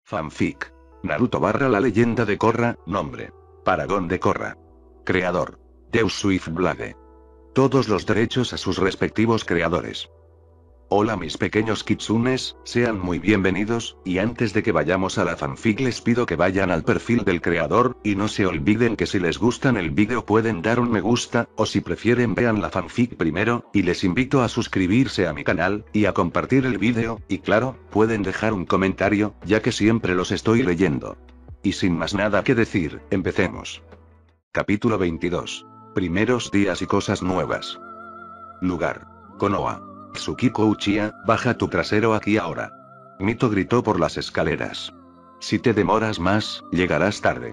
Fanfic. Naruto / la leyenda de Korra, nombre. Paragon de Korra. Creador. Deus Swiftblade. Todos los derechos a sus respectivos creadores. Hola mis pequeños kitsunes, sean muy bienvenidos, y antes de que vayamos a la fanfic les pido que vayan al perfil del creador, y no se olviden que si les gustan el vídeo pueden dar un me gusta, o si prefieren vean la fanfic primero, y les invito a suscribirse a mi canal, y a compartir el vídeo, y claro, pueden dejar un comentario, ya que siempre los estoy leyendo. Y sin más nada que decir, empecemos. Capítulo 22. Primeros días y cosas nuevas. Lugar. Konoha. Tsukiko Uchiha, baja tu trasero aquí ahora. Mito gritó por las escaleras. Si te demoras más, llegarás tarde.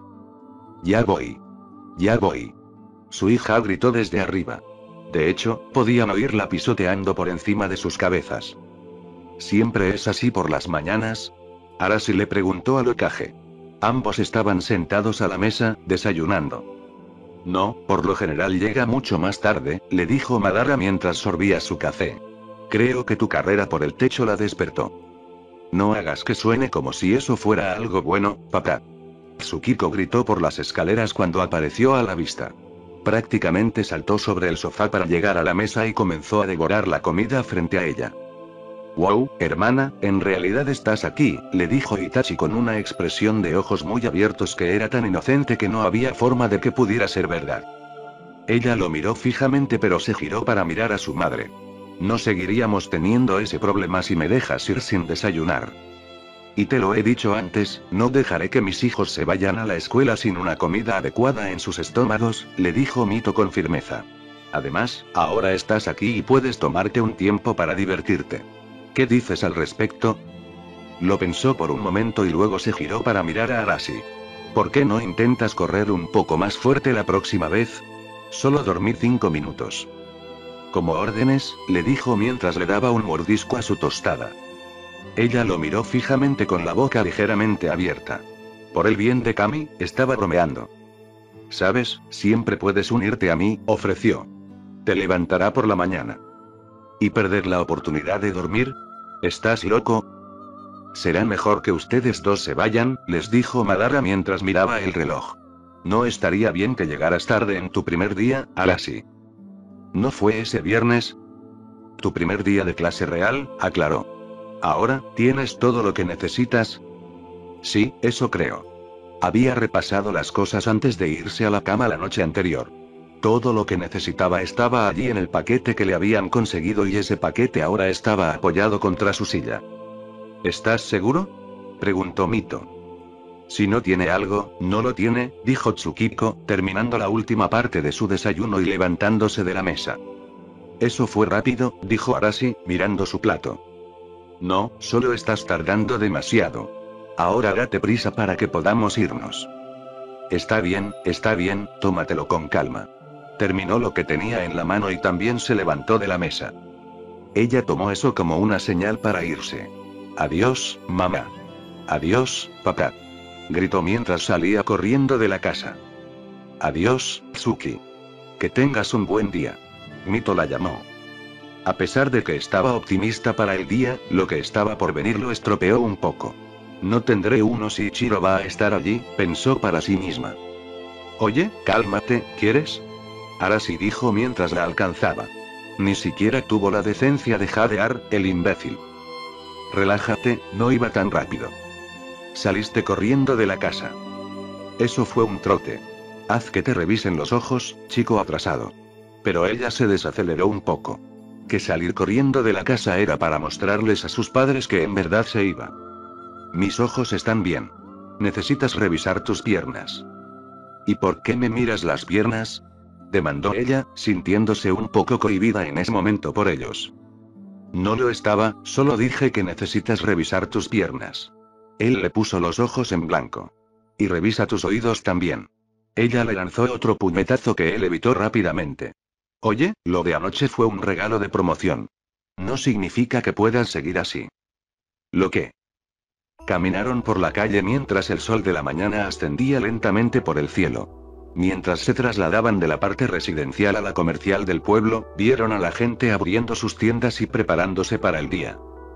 Ya voy. Ya voy. Su hija gritó desde arriba. De hecho, podían oírla pisoteando por encima de sus cabezas. ¿Siempre es así por las mañanas? Arashi le preguntó al Hokage. Ambos estaban sentados a la mesa, desayunando. No, por lo general llega mucho más tarde, le dijo Madara mientras sorbía su café. Creo que tu carrera por el techo la despertó. No hagas que suene como si eso fuera algo bueno, papá. Tsukiko gritó por las escaleras cuando apareció a la vista. Prácticamente saltó sobre el sofá para llegar a la mesa y comenzó a devorar la comida frente a ella. Wow, hermana, en realidad estás aquí, le dijo Itachi con una expresión de ojos muy abiertos que era tan inocente que no había forma de que pudiera ser verdad. Ella lo miró fijamente pero se giró para mirar a su madre. No seguiríamos teniendo ese problema si me dejas ir sin desayunar. Y te lo he dicho antes, no dejaré que mis hijos se vayan a la escuela sin una comida adecuada en sus estómagos, le dijo Mito con firmeza. Además, ahora estás aquí y puedes tomarte un tiempo para divertirte. ¿Qué dices al respecto? Lo pensó por un momento y luego se giró para mirar a Arashi. ¿Por qué no intentas correr un poco más fuerte la próxima vez? Solo dormir 5 minutos. Como órdenes, le dijo mientras le daba un mordisco a su tostada. Ella lo miró fijamente con la boca ligeramente abierta. Por el bien de Kami, estaba bromeando. ¿Sabes? Siempre puedes unirte a mí, ofreció. Te levantará por la mañana. ¿Y perder la oportunidad de dormir? ¿Estás loco? Será mejor que ustedes dos se vayan, les dijo Madara mientras miraba el reloj. No estaría bien que llegaras tarde en tu primer día, Arashi. ¿No fue ese viernes? Tu primer día de clase real, aclaró. ¿Ahora, tienes todo lo que necesitas? Sí, eso creo. Había repasado las cosas antes de irse a la cama la noche anterior. Todo lo que necesitaba estaba allí en el paquete que le habían conseguido y ese paquete ahora estaba apoyado contra su silla. ¿Estás seguro? Preguntó Mito. Si no tiene algo, no lo tiene, dijo Tsukiko, terminando la última parte de su desayuno y levantándose de la mesa. Eso fue rápido, dijo Arashi, mirando su plato. No, solo estás tardando demasiado. Ahora date prisa para que podamos irnos. Está bien, tómatelo con calma. Terminó lo que tenía en la mano y también se levantó de la mesa. Ella tomó eso como una señal para irse. Adiós, mamá. Adiós, papá. Gritó mientras salía corriendo de la casa. Adiós, Tsuki. Que tengas un buen día. Mito la llamó. A pesar de que estaba optimista para el día, lo que estaba por venir lo estropeó un poco. No tendré uno si Ichiro va a estar allí, pensó para sí misma. Oye, cálmate, ¿quieres? Arashi dijo mientras la alcanzaba. Ni siquiera tuvo la decencia de jadear, el imbécil. Relájate, no iba tan rápido. Saliste corriendo de la casa. Eso fue un trote. Haz que te revisen los ojos, chico atrasado. Pero ella se desaceleró un poco. Que salir corriendo de la casa era para mostrarles a sus padres que en verdad se iba. Mis ojos están bien. Necesitas revisar tus piernas. ¿Y por qué me miras las piernas? Demandó ella, sintiéndose un poco cohibida en ese momento por ellos. No lo estaba, solo dije que necesitas revisar tus piernas. Él le puso los ojos en blanco. Y revisa tus oídos también. Ella le lanzó otro puñetazo que él evitó rápidamente. Oye, lo de anoche fue un regalo de promoción. No significa que puedas seguir así. ¿Lo qué? Caminaron por la calle mientras el sol de la mañana ascendía lentamente por el cielo. Mientras se trasladaban de la parte residencial a la comercial del pueblo, vieron a la gente abriendo sus tiendas y preparándose para el día.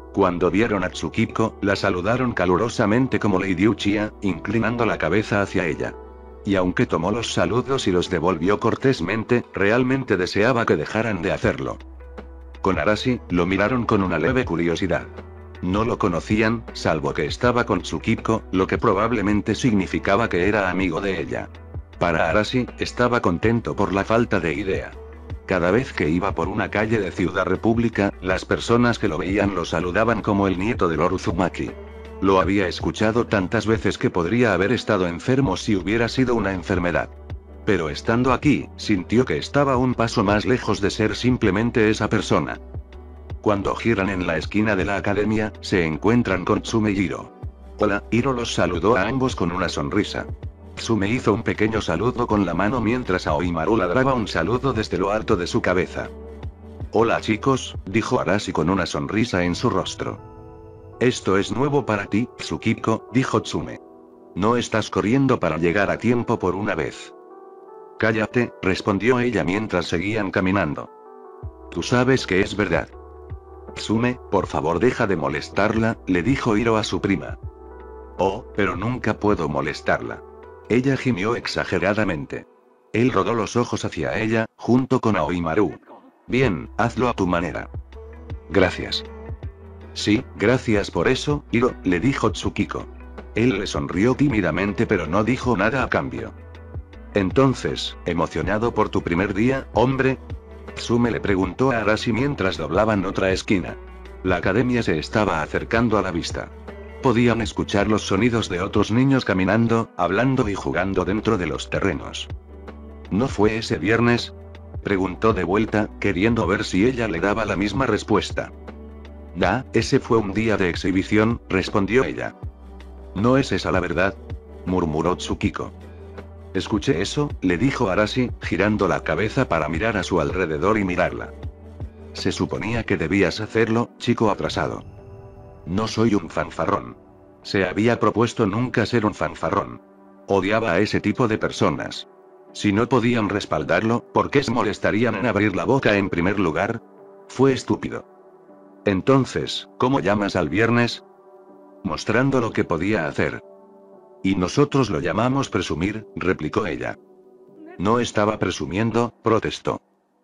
Cuando vieron a Tsukiko, la saludaron calurosamente como Lady Uchiha, inclinando la cabeza hacia ella. Y aunque tomó los saludos y los devolvió cortésmente, realmente deseaba que dejaran de hacerlo. Con Arashi, lo miraron con una leve curiosidad. No lo conocían, salvo que estaba con Tsukiko, lo que probablemente significaba que era amigo de ella. Para Arashi, estaba contento por la falta de idea. Cada vez que iba por una calle de Ciudad República, las personas que lo veían lo saludaban como el nieto de Lord Uzumaki. Lo había escuchado tantas veces que podría haber estado enfermo si hubiera sido una enfermedad. Pero estando aquí, sintió que estaba un paso más lejos de ser simplemente esa persona. Cuando giran en la esquina de la academia, se encuentran con Tsume y Hiro. Hola, Hiro los saludó a ambos con una sonrisa. Tsume hizo un pequeño saludo con la mano mientras Aoimaru ladraba un saludo desde lo alto de su cabeza. Hola chicos, dijo Arashi con una sonrisa en su rostro. Esto es nuevo para ti, Tsukiko, dijo Tsume. No estás corriendo para llegar a tiempo por una vez. Cállate, respondió ella mientras seguían caminando. Tú sabes que es verdad. Tsume, por favor deja de molestarla, le dijo Hiro a su prima. Oh, pero nunca puedo molestarla. Ella gimió exageradamente. Él rodó los ojos hacia ella, junto con Aoimaru. Bien, hazlo a tu manera. Gracias. Sí, gracias por eso, Hiro, le dijo Tsukiko. Él le sonrió tímidamente pero no dijo nada a cambio. Entonces, ¿emocionado por tu primer día, hombre? Tsume le preguntó a Arashi mientras doblaban otra esquina. La academia se estaba acercando a la vista. Podían escuchar los sonidos de otros niños caminando, hablando y jugando dentro de los terrenos. ¿No fue ese viernes? Preguntó de vuelta, queriendo ver si ella le daba la misma respuesta. Ese fue un día de exhibición, respondió ella. ¿No es esa la verdad? Murmuró Tsukiko. Escuché eso, le dijo Arashi, girando la cabeza para mirar a su alrededor y mirarla. Se suponía que debías hacerlo, chico atrasado. No soy un fanfarrón. Se había propuesto nunca ser un fanfarrón. Odiaba a ese tipo de personas. Si no podían respaldarlo, ¿por qué se molestarían en abrir la boca en primer lugar? Fue estúpido. Entonces, ¿cómo llamas al viernes? Mostrando lo que podía hacer. Y nosotros lo llamamos presumir, replicó ella. No estaba presumiendo, protestó.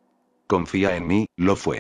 Confía en mí, lo fue.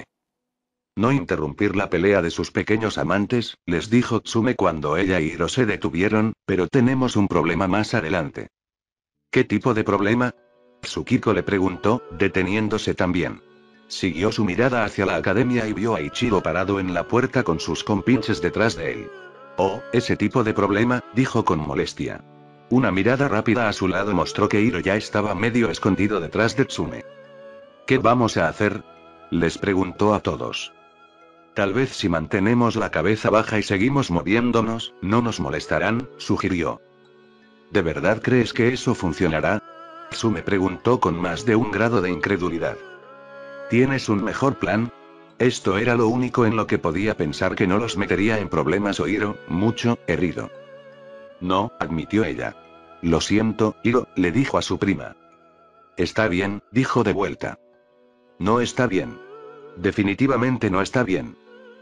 No interrumpir la pelea de sus pequeños amantes, les dijo Tsume cuando ella y Hiro se detuvieron, pero tenemos un problema más adelante. ¿Qué tipo de problema? Tsukiko le preguntó, deteniéndose también. Siguió su mirada hacia la academia y vio a Ichiro parado en la puerta con sus compinches detrás de él. Oh, ese tipo de problema, dijo con molestia. Una mirada rápida a su lado mostró que Hiro ya estaba medio escondido detrás de Tsume. ¿Qué vamos a hacer? Les preguntó a todos. Tal vez si mantenemos la cabeza baja y seguimos moviéndonos, no nos molestarán, sugirió. ¿De verdad crees que eso funcionará? Tsume preguntó con más de un grado de incredulidad. ¿Tienes un mejor plan? Esto era lo único en lo que podía pensar que no los metería en problemas o Hiro, mucho, herido. No, admitió ella. Lo siento, Hiro, le dijo a su prima. Está bien, dijo de vuelta. No está bien. Definitivamente no está bien.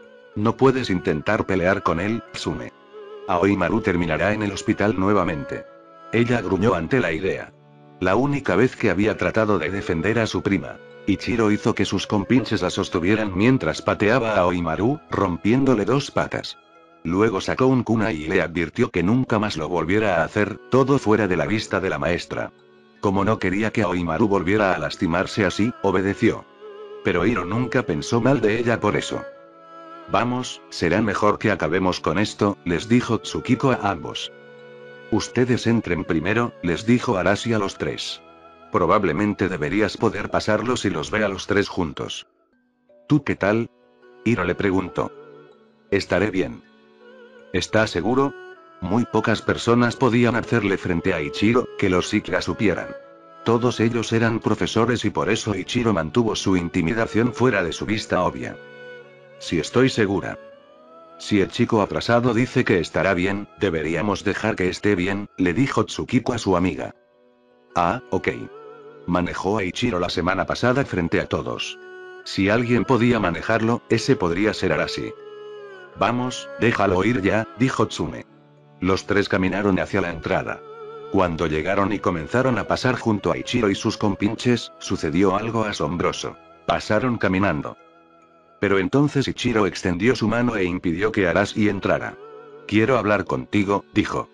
No puedes intentar pelear con él, Tsume. Aoimaru terminará en el hospital nuevamente. Ella gruñó ante la idea. La única vez que había tratado de defender a su prima. Ichiro hizo que sus compinches la sostuvieran mientras pateaba a Aoimaru, rompiéndole 2 patas. Luego sacó un kunai y le advirtió que nunca más lo volviera a hacer, todo fuera de la vista de la maestra. Como no quería que Aoimaru volviera a lastimarse así, obedeció. Pero Hiro nunca pensó mal de ella por eso. Vamos, será mejor que acabemos con esto, les dijo Tsukiko a ambos. Ustedes entren primero, les dijo Arashi a los 3. Probablemente deberías poder pasarlos si los ve a los 3 juntos. ¿Tú qué tal? Hiro le preguntó. Estaré bien. ¿Está seguro? Muy pocas personas podían hacerle frente a Ichiro, que los siquiera supieran. Todos ellos eran profesores y por eso Ichiro mantuvo su intimidación fuera de su vista obvia. Si estoy segura. Si el chico atrasado dice que estará bien, deberíamos dejar que esté bien, le dijo Tsukiko a su amiga. Ah, ok. Manejó a Ichiro la semana pasada frente a todos. Si alguien podía manejarlo, ese podría ser Arashi. Vamos, déjalo ir ya, dijo Tsume. Los tres caminaron hacia la entrada. Cuando llegaron y comenzaron a pasar junto a Ichiro y sus compinches, sucedió algo asombroso. Pasaron caminando. Pero entonces Ichiro extendió su mano e impidió que Arashi entrara. Quiero hablar contigo, dijo.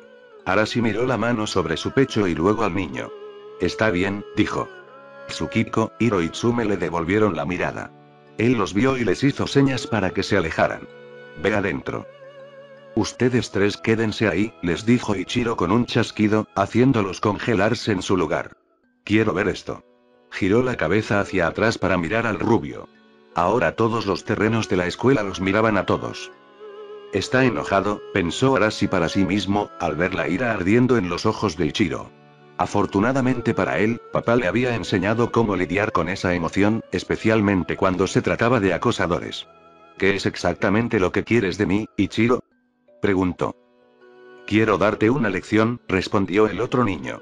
Arashi miró la mano sobre su pecho y luego al niño. Está bien, dijo. Tsukiko, Hiro y Tsume le devolvieron la mirada. Él los vio y les hizo señas para que se alejaran. Ve adentro. Ustedes tres quédense ahí, les dijo Ichiro con un chasquido, haciéndolos congelarse en su lugar. Quiero ver esto. Giró la cabeza hacia atrás para mirar al rubio. Ahora todos los terrenos de la escuela los miraban a todos. Está enojado, pensó Arashi para sí mismo, al ver la ira ardiendo en los ojos de Ichiro. Afortunadamente para él, papá le había enseñado cómo lidiar con esa emoción, especialmente cuando se trataba de acosadores. ¿Qué es exactamente lo que quieres de mí, Ichiro? Preguntó. Quiero darte una lección, respondió el otro niño.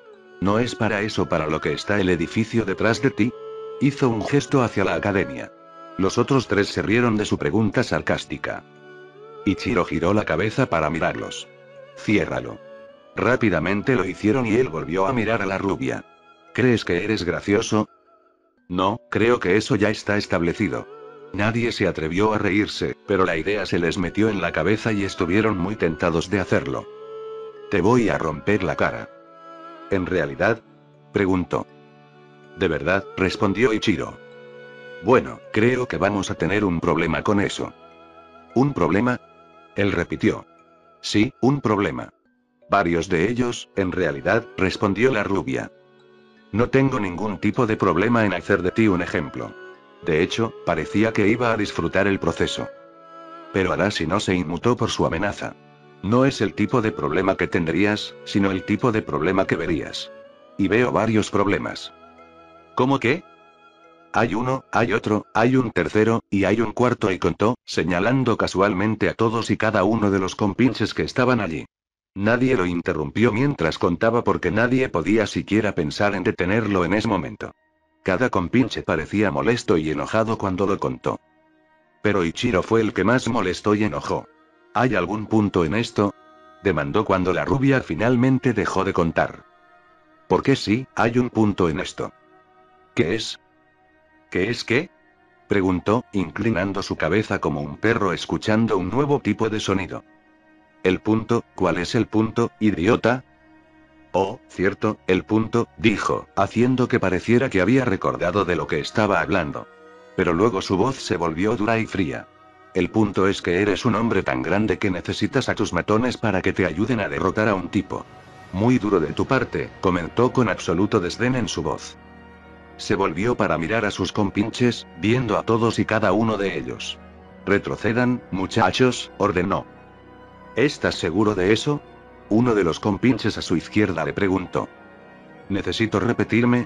¿No es para eso para lo que está el edificio detrás de ti? Hizo un gesto hacia la academia. Los otros tres se rieron de su pregunta sarcástica. Ichiro giró la cabeza para mirarlos. Ciérralo. Rápidamente lo hicieron y él volvió a mirar a la rubia. ¿Crees que eres gracioso? No, creo que eso ya está establecido. Nadie se atrevió a reírse, pero la idea se les metió en la cabeza y estuvieron muy tentados de hacerlo. Te voy a romper la cara. ¿En realidad? Preguntó. De verdad, respondió Ichiro. Bueno, creo que vamos a tener un problema con eso. ¿Un problema? Él repitió. Sí, un problema. Varios de ellos, en realidad, respondió la rubia. No tengo ningún tipo de problema en hacer de ti un ejemplo. De hecho, parecía que iba a disfrutar el proceso. Pero Arashi no se inmutó por su amenaza. No es el tipo de problema que tendrías, sino el tipo de problema que verías. Y veo varios problemas. ¿Cómo qué? Hay uno, hay otro, hay un tercero, y hay un cuarto y contó, señalando casualmente a todos y cada uno de los compinches que estaban allí. Nadie lo interrumpió mientras contaba porque nadie podía siquiera pensar en detenerlo en ese momento. Cada compinche parecía molesto y enojado cuando lo contó. Pero Ichiro fue el que más molestó y enojó. ¿Hay algún punto en esto? Demandó cuando la rubia finalmente dejó de contar. ¿Por qué sí, hay un punto en esto? ¿Qué es? ¿Qué es qué? Preguntó, inclinando su cabeza como un perro escuchando un nuevo tipo de sonido. ¿El punto? ¿Cuál es el punto, idiota? Oh, cierto, el punto, dijo, haciendo que pareciera que había recordado de lo que estaba hablando. Pero luego su voz se volvió dura y fría. El punto es que eres un hombre tan grande que necesitas a tus matones para que te ayuden a derrotar a un tipo. Muy duro de tu parte, comentó con absoluto desdén en su voz. Se volvió para mirar a sus compinches, viendo a todos y cada uno de ellos. Retrocedan, muchachos, ordenó. ¿Estás seguro de eso? Uno de los compinches a su izquierda le preguntó. ¿Necesito repetirme?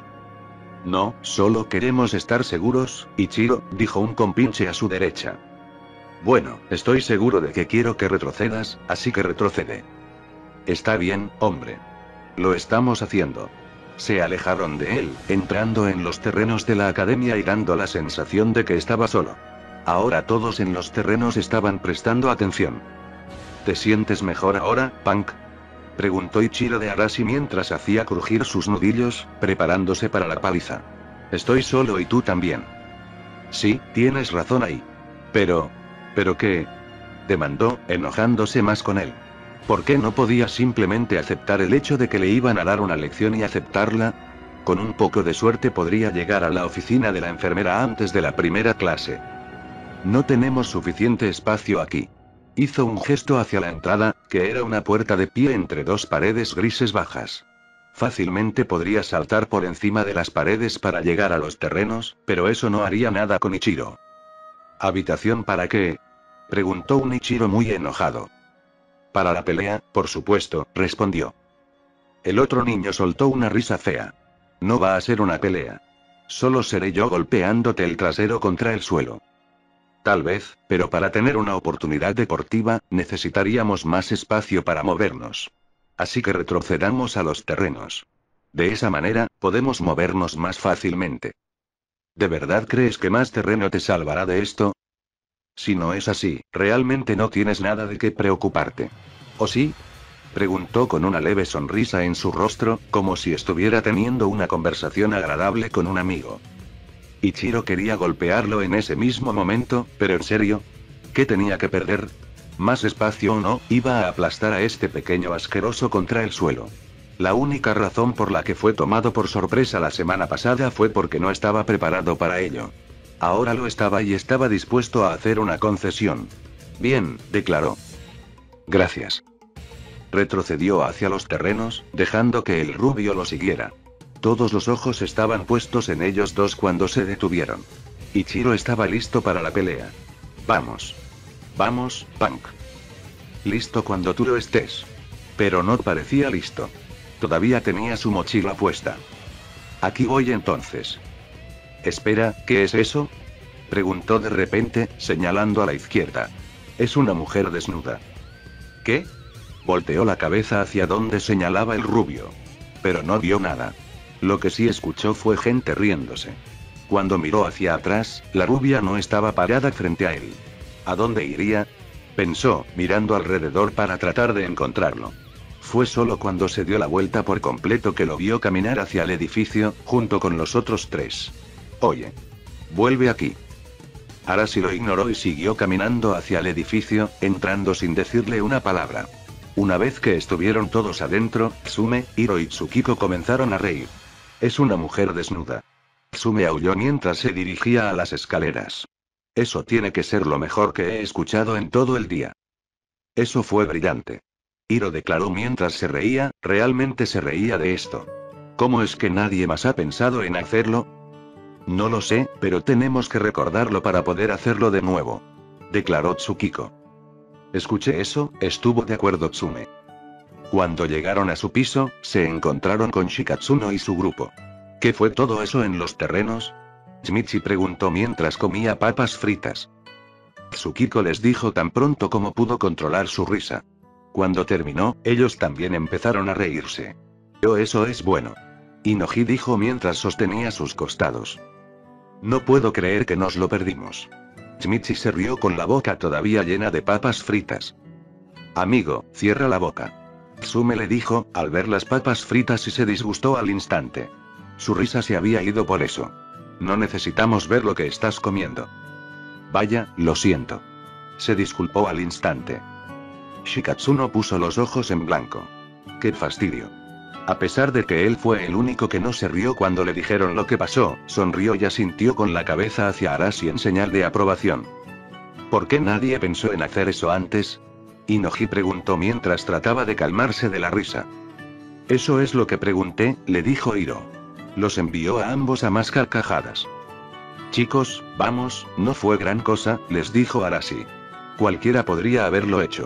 No, solo queremos estar seguros, Ichiro, dijo un compinche a su derecha. Bueno, estoy seguro de que quiero que retrocedas, así que retrocede. Está bien, hombre. Lo estamos haciendo. Se alejaron de él, entrando en los terrenos de la academia y dando la sensación de que estaba solo. Ahora todos en los terrenos estaban prestando atención. ¿Te sientes mejor ahora, Punk? Preguntó Ichiro de Arashi mientras hacía crujir sus nudillos, preparándose para la paliza. Estoy solo y tú también. Sí, tienes razón ahí. ¿Pero qué? Demandó, enojándose más con él. ¿Por qué no podía simplemente aceptar el hecho de que le iban a dar una lección y aceptarla? Con un poco de suerte podría llegar a la oficina de la enfermera antes de la primera clase. No tenemos suficiente espacio aquí. Hizo un gesto hacia la entrada, que era una puerta de pie entre dos paredes grises bajas. Fácilmente podría saltar por encima de las paredes para llegar a los terrenos, pero eso no haría nada con Ichiro. ¿Habitación para qué? Preguntó un Ichiro muy enojado. Para la pelea, por supuesto, respondió. El otro niño soltó una risa fea. No va a ser una pelea. Solo seré yo golpeándote el trasero contra el suelo. Tal vez, pero para tener una oportunidad deportiva, necesitaríamos más espacio para movernos. Así que retrocedamos a los terrenos. De esa manera, podemos movernos más fácilmente. ¿De verdad crees que más terreno te salvará de esto? Si no es así, realmente no tienes nada de qué preocuparte. ¿O sí? Preguntó con una leve sonrisa en su rostro, como si estuviera teniendo una conversación agradable con un amigo. Ichiro quería golpearlo en ese mismo momento, pero ¿en serio? ¿Qué tenía que perder? Más espacio o no, iba a aplastar a este pequeño asqueroso contra el suelo. La única razón por la que fue tomado por sorpresa la semana pasada fue porque no estaba preparado para ello. Ahora lo estaba y estaba dispuesto a hacer una concesión. Bien, declaró. Gracias. Retrocedió hacia los terrenos, dejando que el rubio lo siguiera. Todos los ojos estaban puestos en ellos dos cuando se detuvieron. Ichiro estaba listo para la pelea. Vamos. Vamos, Punk. Listo cuando tú lo estés. Pero no parecía listo. Todavía tenía su mochila puesta. Aquí voy entonces. Espera, ¿qué es eso? Preguntó de repente, señalando a la izquierda. Es una mujer desnuda. ¿Qué? Volteó la cabeza hacia donde señalaba el rubio. Pero no vio nada. Lo que sí escuchó fue gente riéndose. Cuando miró hacia atrás, la rubia no estaba parada frente a él. ¿A dónde iría? Pensó, mirando alrededor para tratar de encontrarlo. Fue solo cuando se dio la vuelta por completo que lo vio caminar hacia el edificio, junto con los otros tres. Oye. Vuelve aquí. Arashi lo ignoró y siguió caminando hacia el edificio, entrando sin decirle una palabra. Una vez que estuvieron todos adentro, Tsume, Hiro y Tsukiko comenzaron a reír. Es una mujer desnuda. Tsume aulló mientras se dirigía a las escaleras. Eso tiene que ser lo mejor que he escuchado en todo el día. Eso fue brillante. Hiro declaró mientras se reía, realmente se reía de esto. ¿Cómo es que nadie más ha pensado en hacerlo? No lo sé, pero tenemos que recordarlo para poder hacerlo de nuevo. Declaró Tsukiko. Escuché eso, estuvo de acuerdo Tsume. Cuando llegaron a su piso, se encontraron con Shikatsuno y su grupo. ¿Qué fue todo eso en los terrenos? Shimichi preguntó mientras comía papas fritas. Tsukiko les dijo tan pronto como pudo controlar su risa. Cuando terminó, ellos también empezaron a reírse. Oh, eso es bueno. Inoji dijo mientras sostenía sus costados. No puedo creer que nos lo perdimos. Shimichi se rió con la boca todavía llena de papas fritas. Amigo, cierra la boca. Tsume le dijo, al ver las papas fritas y se disgustó al instante. Su risa se había ido por eso. No necesitamos ver lo que estás comiendo. Vaya, lo siento. Se disculpó al instante. Shikatsuno puso los ojos en blanco. ¡Qué fastidio! A pesar de que él fue el único que no se rió cuando le dijeron lo que pasó, sonrió y asintió con la cabeza hacia Arashi en señal de aprobación. ¿Por qué nadie pensó en hacer eso antes? Inoji preguntó mientras trataba de calmarse de la risa. Eso es lo que pregunté, le dijo Hiro. Los envió a ambos a más carcajadas. Chicos, vamos, no fue gran cosa, les dijo Arashi. Cualquiera podría haberlo hecho.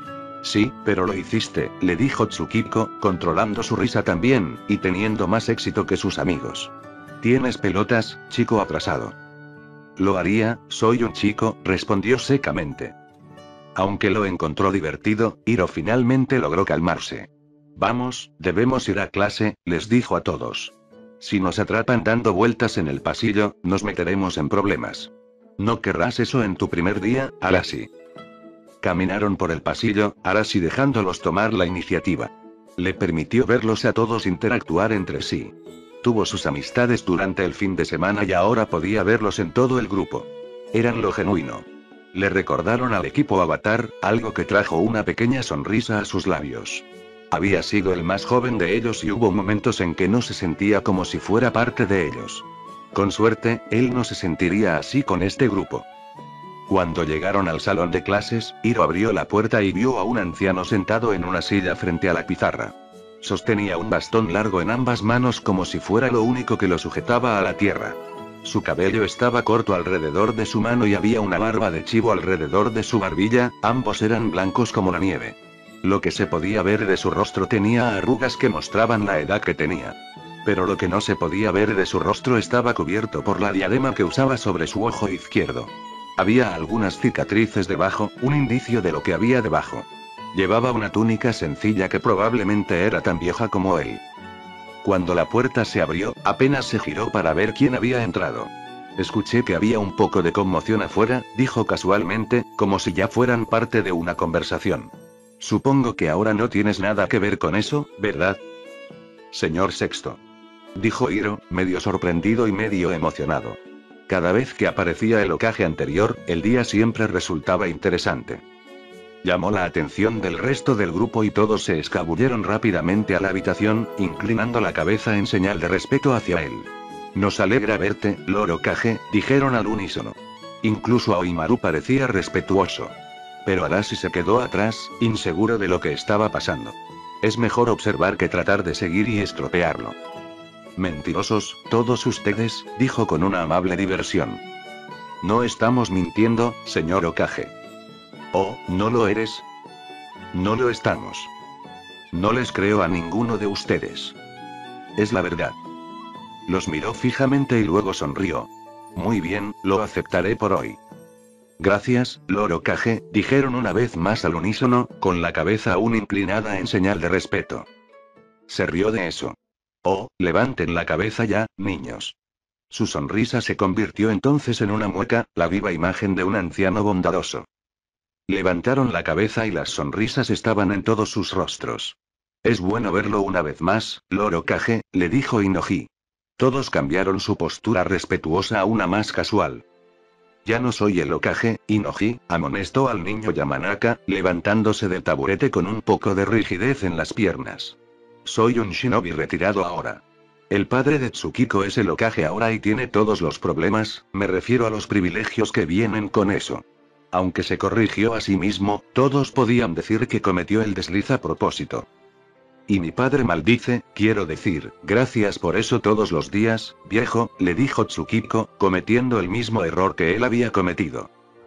Sí, pero lo hiciste, le dijo Tsukiko, controlando su risa también, y teniendo más éxito que sus amigos. ¿Tienes pelotas, chico atrasado? Lo haría, soy un chico, respondió secamente. Aunque lo encontró divertido, Hiro finalmente logró calmarse. Vamos, debemos ir a clase, les dijo a todos. Si nos atrapan dando vueltas en el pasillo, nos meteremos en problemas. ¿No querrás eso en tu primer día, Arashi? Caminaron por el pasillo, Arashi dejándolos tomar la iniciativa. Le permitió verlos a todos interactuar entre sí. Tuvo sus amistades durante el fin de semana y ahora podía verlos en todo el grupo. Eran lo genuino. Le recordaron al equipo Avatar, algo que trajo una pequeña sonrisa a sus labios. Había sido el más joven de ellos y hubo momentos en que no se sentía como si fuera parte de ellos. Con suerte, él no se sentiría así con este grupo. Cuando llegaron al salón de clases, Hiro abrió la puerta y vio a un anciano sentado en una silla frente a la pizarra. Sostenía un bastón largo en ambas manos como si fuera lo único que lo sujetaba a la tierra. Su cabello estaba corto alrededor de su mano y había una barba de chivo alrededor de su barbilla, ambos eran blancos como la nieve. Lo que se podía ver de su rostro tenía arrugas que mostraban la edad que tenía. Pero lo que no se podía ver de su rostro estaba cubierto por la diadema que usaba sobre su ojo izquierdo. Había algunas cicatrices debajo, un indicio de lo que había debajo. Llevaba una túnica sencilla que probablemente era tan vieja como él. Cuando la puerta se abrió, apenas se giró para ver quién había entrado. Escuché que había un poco de conmoción afuera, dijo casualmente, como si ya fueran parte de una conversación. Supongo que ahora no tienes nada que ver con eso, ¿verdad? Señor Sexto. Dijo Hiro, medio sorprendido y medio emocionado. Cada vez que aparecía el ocaje anterior, el día siempre resultaba interesante. Llamó la atención del resto del grupo y todos se escabulleron rápidamente a la habitación, inclinando la cabeza en señal de respeto hacia él. Nos alegra verte, Lord Hokage, dijeron al unísono. Incluso Orochimaru parecía respetuoso. Pero Arashi se quedó atrás, inseguro de lo que estaba pasando. Es mejor observar que tratar de seguir y estropearlo. Mentirosos, todos ustedes, dijo con una amable diversión. No estamos mintiendo, señor Hokage. Oh, ¿no lo eres? No lo estamos. No les creo a ninguno de ustedes. Es la verdad. Los miró fijamente y luego sonrió. Muy bien, lo aceptaré por hoy. Gracias, Lord Hokage, dijeron una vez más al unísono, con la cabeza aún inclinada en señal de respeto. Se rió de eso. Oh, levanten la cabeza ya, niños. Su sonrisa se convirtió entonces en una mueca, la viva imagen de un anciano bondadoso. Levantaron la cabeza y las sonrisas estaban en todos sus rostros. Es bueno verlo una vez más, Lord Hokage, le dijo Inoji. Todos cambiaron su postura respetuosa a una más casual. Ya no soy el Hokage, Inoji, amonestó al niño Yamanaka, levantándose del taburete con un poco de rigidez en las piernas. Soy un shinobi retirado ahora. El padre de Tsukiko es el Hokage ahora y tiene todos los problemas, me refiero a los privilegios que vienen con eso. Aunque se corrigió a sí mismo, todos podían decir que cometió el desliz a propósito. Y mi padre maldice, quiero decir, gracias por eso todos los días, viejo, le dijo Tsukiko, cometiendo el mismo error que él había cometido.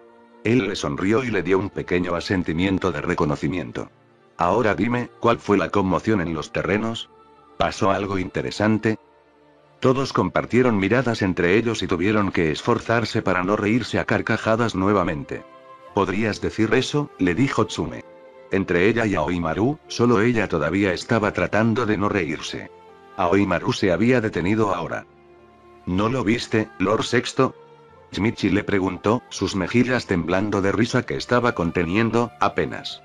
Él le sonrió y le dio un pequeño asentimiento de reconocimiento. Ahora dime, ¿cuál fue la conmoción en los terrenos? ¿Pasó algo interesante? Todos compartieron miradas entre ellos y tuvieron que esforzarse para no reírse a carcajadas nuevamente. ¿Podrías decir eso?, le dijo Tsume. Entre ella y Orochimaru, solo ella todavía estaba tratando de no reírse. Orochimaru se había detenido ahora. ¿No lo viste, Lord Sexto? Shimichi le preguntó, sus mejillas temblando de risa que estaba conteniendo, apenas.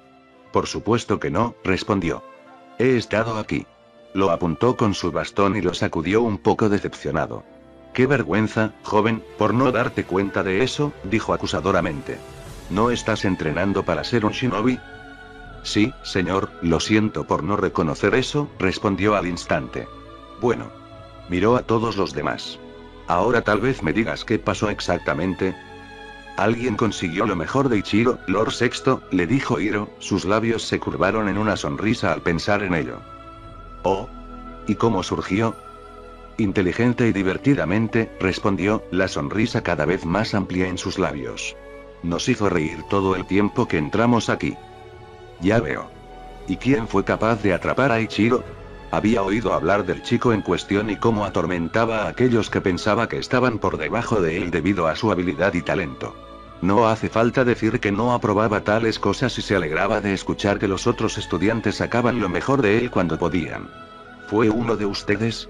Por supuesto que no, respondió. He estado aquí. Lo apuntó con su bastón y lo sacudió un poco decepcionado. Qué vergüenza, joven, por no darte cuenta de eso, dijo acusadoramente. ¿No estás entrenando para ser un shinobi? Sí, señor, lo siento por no reconocer eso, respondió al instante. Bueno. Miró a todos los demás. Ahora tal vez me digas qué pasó exactamente. Alguien consiguió lo mejor de Ichiro, Lord Sexto, le dijo Hiro, sus labios se curvaron en una sonrisa al pensar en ello. Oh. ¿Y cómo surgió? Inteligente y divertidamente, respondió, la sonrisa cada vez más amplia en sus labios. Nos hizo reír todo el tiempo que entramos aquí. Ya veo. ¿Y quién fue capaz de atrapar a Ichiro? Había oído hablar del chico en cuestión y cómo atormentaba a aquellos que pensaba que estaban por debajo de él debido a su habilidad y talento. No hace falta decir que no aprobaba tales cosas y se alegraba de escuchar que los otros estudiantes sacaban lo mejor de él cuando podían. ¿Fue uno de ustedes?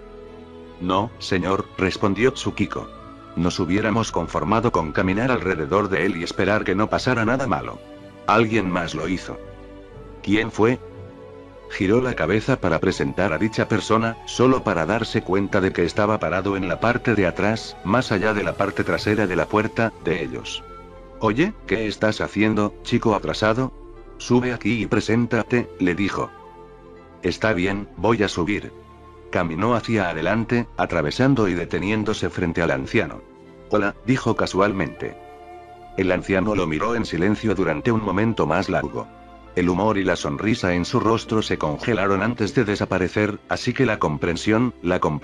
No, señor, respondió Tsukiko. Nos hubiéramos conformado con caminar alrededor de él y esperar que no pasara nada malo. Alguien más lo hizo. ¿Quién fue? Giró la cabeza para presentar a dicha persona, solo para darse cuenta de que estaba parado en la parte de atrás, más allá de la parte trasera de la puerta, de ellos. Oye, ¿qué estás haciendo, chico atrasado? Sube aquí y preséntate, le dijo. Está bien, voy a subir. Caminó hacia adelante, atravesando y deteniéndose frente al anciano. Hola, dijo casualmente. El anciano lo miró en silencio durante un momento más largo. El humor y la sonrisa en su rostro se congelaron antes de desaparecer, así que la comprensión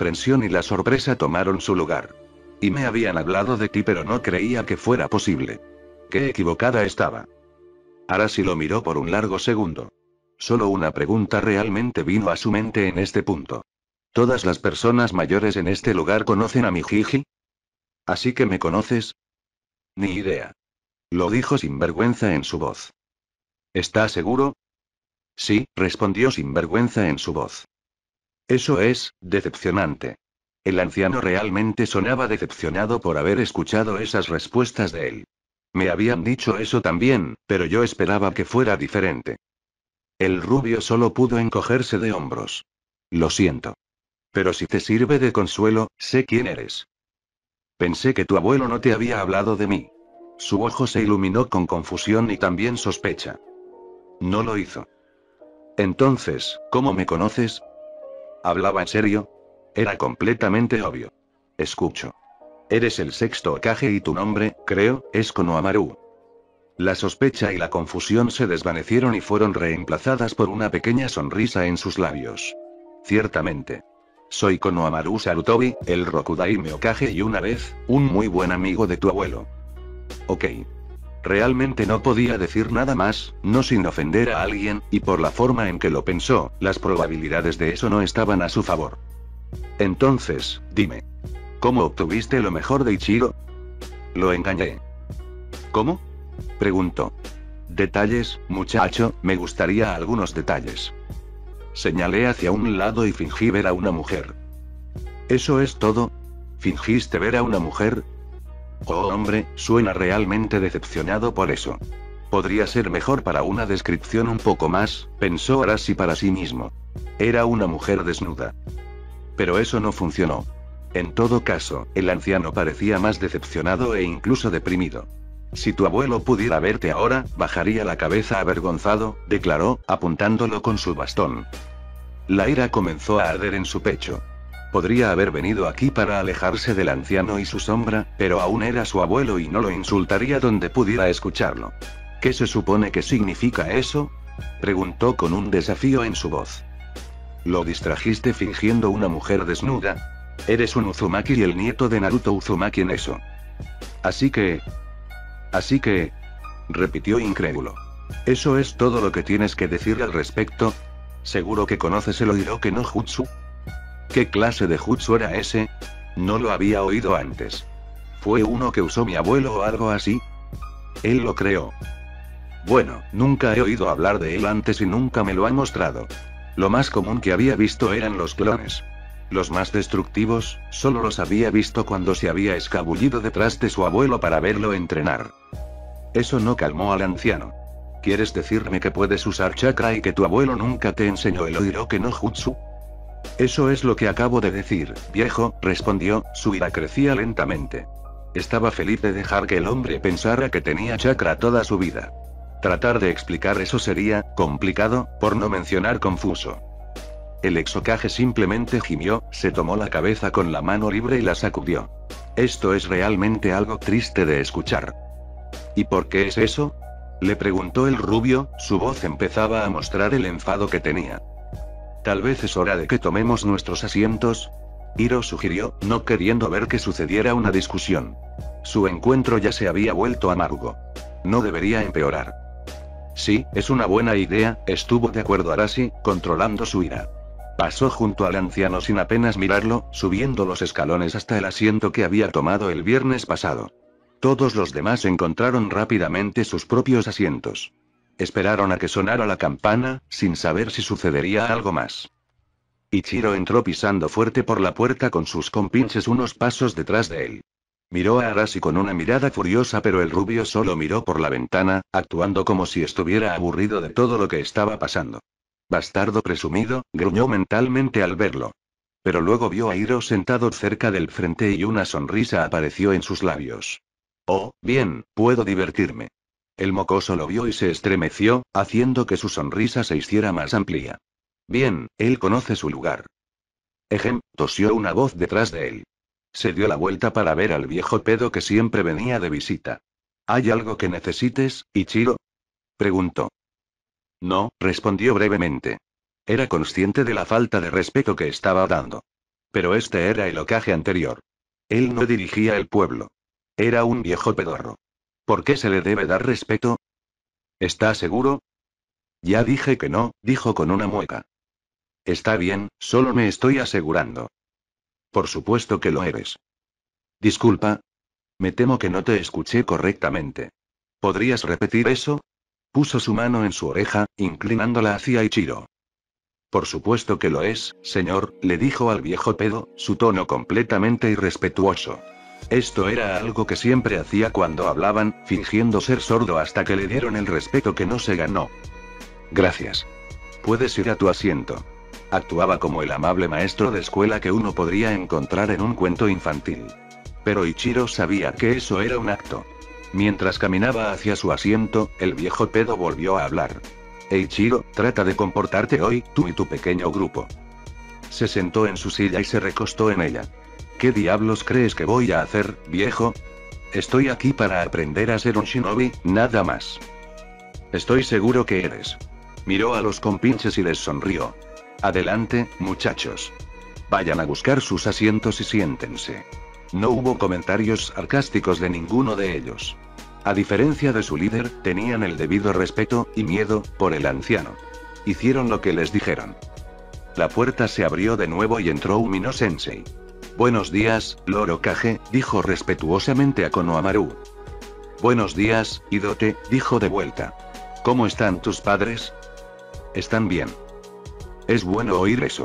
y la sorpresa tomaron su lugar. Y me habían hablado de ti pero no creía que fuera posible. Qué equivocada estaba. Arashi lo miró por un largo segundo. Solo una pregunta realmente vino a su mente en este punto. ¿Todas las personas mayores en este lugar conocen a mi Jiji? ¿Así que me conoces? Ni idea. Lo dijo sin vergüenza en su voz. ¿Está seguro? Sí, respondió sin vergüenza en su voz. Eso es decepcionante. El anciano realmente sonaba decepcionado por haber escuchado esas respuestas de él. Me habían dicho eso también, pero yo esperaba que fuera diferente. El rubio solo pudo encogerse de hombros. Lo siento. Pero si te sirve de consuelo, sé quién eres. Pensé que tu abuelo no te había hablado de mí. Su ojo se iluminó con confusión y también sospecha. No lo hizo. Entonces, ¿cómo me conoces? ¿Hablaba en serio? Era completamente obvio. Escucho. Eres el sexto Hokage y tu nombre, creo, es Konohamaru. La sospecha y la confusión se desvanecieron y fueron reemplazadas por una pequeña sonrisa en sus labios. Ciertamente. Soy Konohamaru Sarutobi, el Rokudaime Hokage y una vez, un muy buen amigo de tu abuelo. Ok. Realmente no podía decir nada más, no sin ofender a alguien, y por la forma en que lo pensó, las probabilidades de eso no estaban a su favor. Entonces, dime. ¿Cómo obtuviste lo mejor de Ichiro? Lo engañé. ¿Cómo? Preguntó. Detalles, muchacho, me gustaría algunos detalles. Señalé hacia un lado y fingí ver a una mujer. ¿Eso es todo? ¿Fingiste ver a una mujer? Oh, hombre, suena realmente decepcionado por eso. Podría ser mejor para una descripción un poco más, pensó Arashi para sí mismo. Era una mujer desnuda. Pero eso no funcionó. En todo caso, el anciano parecía más decepcionado e incluso deprimido. Si tu abuelo pudiera verte ahora, bajaría la cabeza avergonzado, declaró, apuntándolo con su bastón. La ira comenzó a arder en su pecho. Podría haber venido aquí para alejarse del anciano y su sombra, pero aún era su abuelo y no lo insultaría donde pudiera escucharlo. ¿Qué se supone que significa eso? Preguntó con un desafío en su voz. Lo distrajiste fingiendo una mujer desnuda. Eres un Uzumaki y el nieto de Naruto Uzumaki en eso. Así que, repitió incrédulo. ¿Eso es todo lo que tienes que decir al respecto? ¿Seguro que conoces el Oiroke no Jutsu? ¿Qué clase de jutsu era ese? No lo había oído antes. ¿Fue uno que usó mi abuelo o algo así? Él lo creó. Bueno, nunca he oído hablar de él antes y nunca me lo han mostrado. Lo más común que había visto eran los clones. Los más destructivos, solo los había visto cuando se había escabullido detrás de su abuelo para verlo entrenar. Eso no calmó al anciano. ¿Quieres decirme que puedes usar chakra y que tu abuelo nunca te enseñó el Oiroke no Jutsu? Eso es lo que acabo de decir, viejo, respondió, su ira crecía lentamente. Estaba feliz de dejar que el hombre pensara que tenía chakra toda su vida. Tratar de explicar eso sería complicado, por no mencionar confuso. El ex Hokage simplemente gimió, se tomó la cabeza con la mano libre y la sacudió. Esto es realmente algo triste de escuchar. ¿Y por qué es eso? Le preguntó el rubio, su voz empezaba a mostrar el enfado que tenía. Tal vez es hora de que tomemos nuestros asientos. Hiro sugirió, no queriendo ver que sucediera una discusión. Su encuentro ya se había vuelto amargo. No debería empeorar. Sí, es una buena idea, estuvo de acuerdo Arashi, controlando su ira. Pasó junto al anciano sin apenas mirarlo, subiendo los escalones hasta el asiento que había tomado el viernes pasado. Todos los demás encontraron rápidamente sus propios asientos. Esperaron a que sonara la campana, sin saber si sucedería algo más. Ichiro entró pisando fuerte por la puerta con sus compinches unos pasos detrás de él. Miró a Arashi con una mirada furiosa, pero el rubio solo miró por la ventana, actuando como si estuviera aburrido de todo lo que estaba pasando. Bastardo presumido, gruñó mentalmente al verlo. Pero luego vio a Hiro sentado cerca del frente y una sonrisa apareció en sus labios. Oh, bien, puedo divertirme. El mocoso lo vio y se estremeció, haciendo que su sonrisa se hiciera más amplia. Bien, él conoce su lugar. Ejem, tosió una voz detrás de él. Se dio la vuelta para ver al viejo pedo que siempre venía de visita. ¿Hay algo que necesites, Ichiro? Preguntó. No, respondió brevemente. Era consciente de la falta de respeto que estaba dando. Pero este era el Hokage anterior. Él no dirigía el pueblo. Era un viejo pedorro. ¿Por qué se le debe dar respeto? ¿Está seguro? Ya dije que no, dijo con una mueca. Está bien, solo me estoy asegurando. Por supuesto que lo eres. Disculpa. Me temo que no te escuché correctamente. ¿Podrías repetir eso? Puso su mano en su oreja, inclinándola hacia Ichiro. Por supuesto que lo es, señor, le dijo al viejo pedo, su tono completamente irrespetuoso. Esto era algo que siempre hacía cuando hablaban, fingiendo ser sordo hasta que le dieron el respeto que no se ganó. Gracias. Puedes ir a tu asiento. Actuaba como el amable maestro de escuela que uno podría encontrar en un cuento infantil. Pero Ichiro sabía que eso era un acto. Mientras caminaba hacia su asiento, el viejo pedo volvió a hablar. Ichiro, trata de comportarte hoy, tú y tu pequeño grupo. Se sentó en su silla y se recostó en ella. ¿Qué diablos crees que voy a hacer, viejo? Estoy aquí para aprender a ser un shinobi, nada más. Estoy seguro que eres. Miró a los compinches y les sonrió. Adelante, muchachos. Vayan a buscar sus asientos y siéntense. No hubo comentarios sarcásticos de ninguno de ellos. A diferencia de su líder, tenían el debido respeto y miedo por el anciano. Hicieron lo que les dijeron. La puerta se abrió de nuevo y entró Umino Sensei. Buenos días, Lord Hokage, dijo respetuosamente a Konohamaru. Buenos días, Hidote, dijo de vuelta. ¿Cómo están tus padres? Están bien. Es bueno oír eso.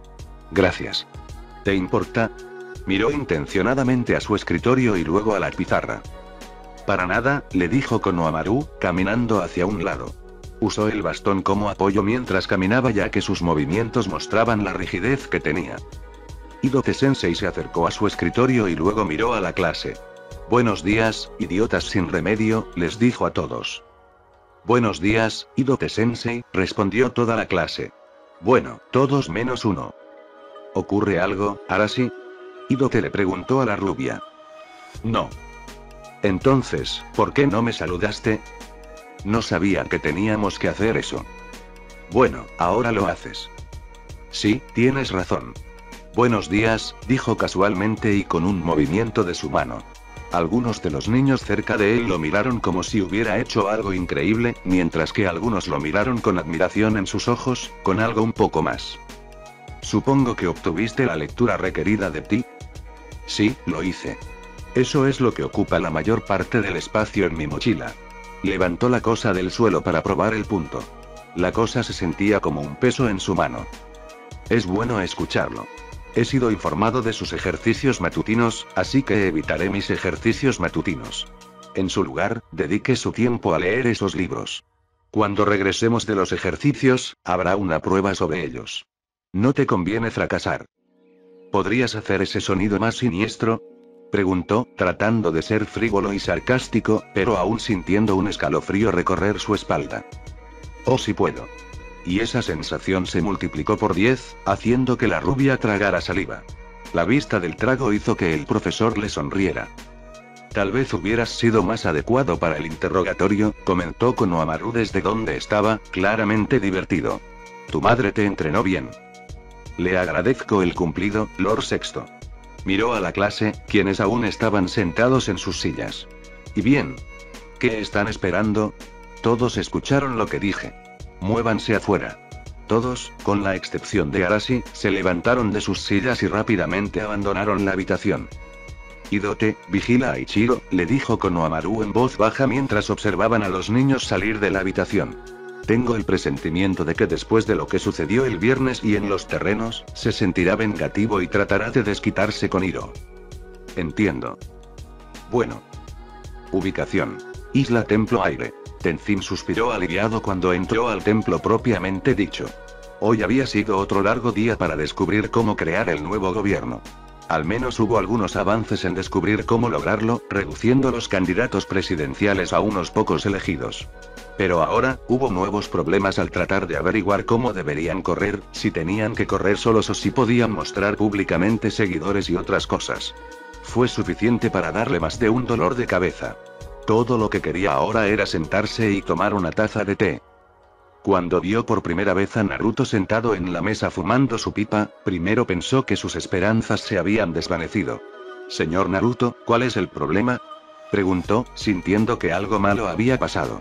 Gracias. ¿Te importa? Miró intencionadamente a su escritorio y luego a la pizarra. Para nada, le dijo Konohamaru, caminando hacia un lado. Usó el bastón como apoyo mientras caminaba ya que sus movimientos mostraban la rigidez que tenía. Hidote Sensei se acercó a su escritorio y luego miró a la clase. Buenos días, idiotas sin remedio, les dijo a todos. Buenos días, Hidote Sensei, respondió toda la clase. Bueno, todos menos uno. ¿Ocurre algo, Arashi? Hidote le preguntó a la rubia. No. Entonces, ¿por qué no me saludaste? No sabía que teníamos que hacer eso. Bueno, ahora lo haces. Sí, tienes razón. Buenos días, dijo casualmente y con un movimiento de su mano. Algunos de los niños cerca de él lo miraron como si hubiera hecho algo increíble, mientras que algunos lo miraron con admiración en sus ojos, con algo un poco más. Supongo que obtuviste la lectura requerida de ti. Sí, lo hice. Eso es lo que ocupa la mayor parte del espacio en mi mochila. Levantó la cosa del suelo para probar el punto. La cosa se sentía como un peso en su mano. Es bueno escucharlo. He sido informado de sus ejercicios matutinos, así que evitaré mis ejercicios matutinos. En su lugar, dedique su tiempo a leer esos libros. Cuando regresemos de los ejercicios, habrá una prueba sobre ellos. No te conviene fracasar. ¿Podrías hacer ese sonido más siniestro? Preguntó, tratando de ser frívolo y sarcástico, pero aún sintiendo un escalofrío recorrer su espalda. Oh, sí puedo. Y esa sensación se multiplicó por 10, haciendo que la rubia tragara saliva. La vista del trago hizo que el profesor le sonriera. Tal vez hubieras sido más adecuado para el interrogatorio, comentó Konohamaru desde donde estaba, claramente divertido. Tu madre te entrenó bien. Le agradezco el cumplido, Lord Sexto. Miró a la clase, quienes aún estaban sentados en sus sillas. ¿Y bien? ¿Qué están esperando? Todos escucharon lo que dije. Muévanse afuera. Todos, con la excepción de Arashi, se levantaron de sus sillas y rápidamente abandonaron la habitación. Hidote, vigila a Ichiro, le dijo Konohamaru en voz baja mientras observaban a los niños salir de la habitación. Tengo el presentimiento de que después de lo que sucedió el viernes y en los terrenos, se sentirá vengativo y tratará de desquitarse con Hiro. Entiendo. Bueno. Ubicación. Isla Templo Aire. Tenzin suspiró aliviado cuando entró al templo propiamente dicho. Hoy había sido otro largo día para descubrir cómo crear el nuevo gobierno. Al menos hubo algunos avances en descubrir cómo lograrlo, reduciendo los candidatos presidenciales a unos pocos elegidos. Pero ahora, hubo nuevos problemas al tratar de averiguar cómo deberían correr, si tenían que correr solos o si podían mostrar públicamente seguidores y otras cosas. Fue suficiente para darle más de un dolor de cabeza. Todo lo que quería ahora era sentarse y tomar una taza de té. Cuando vio por primera vez a Naruto sentado en la mesa fumando su pipa, primero pensó que sus esperanzas se habían desvanecido. Señor Naruto, ¿cuál es el problema? Preguntó, sintiendo que algo malo había pasado.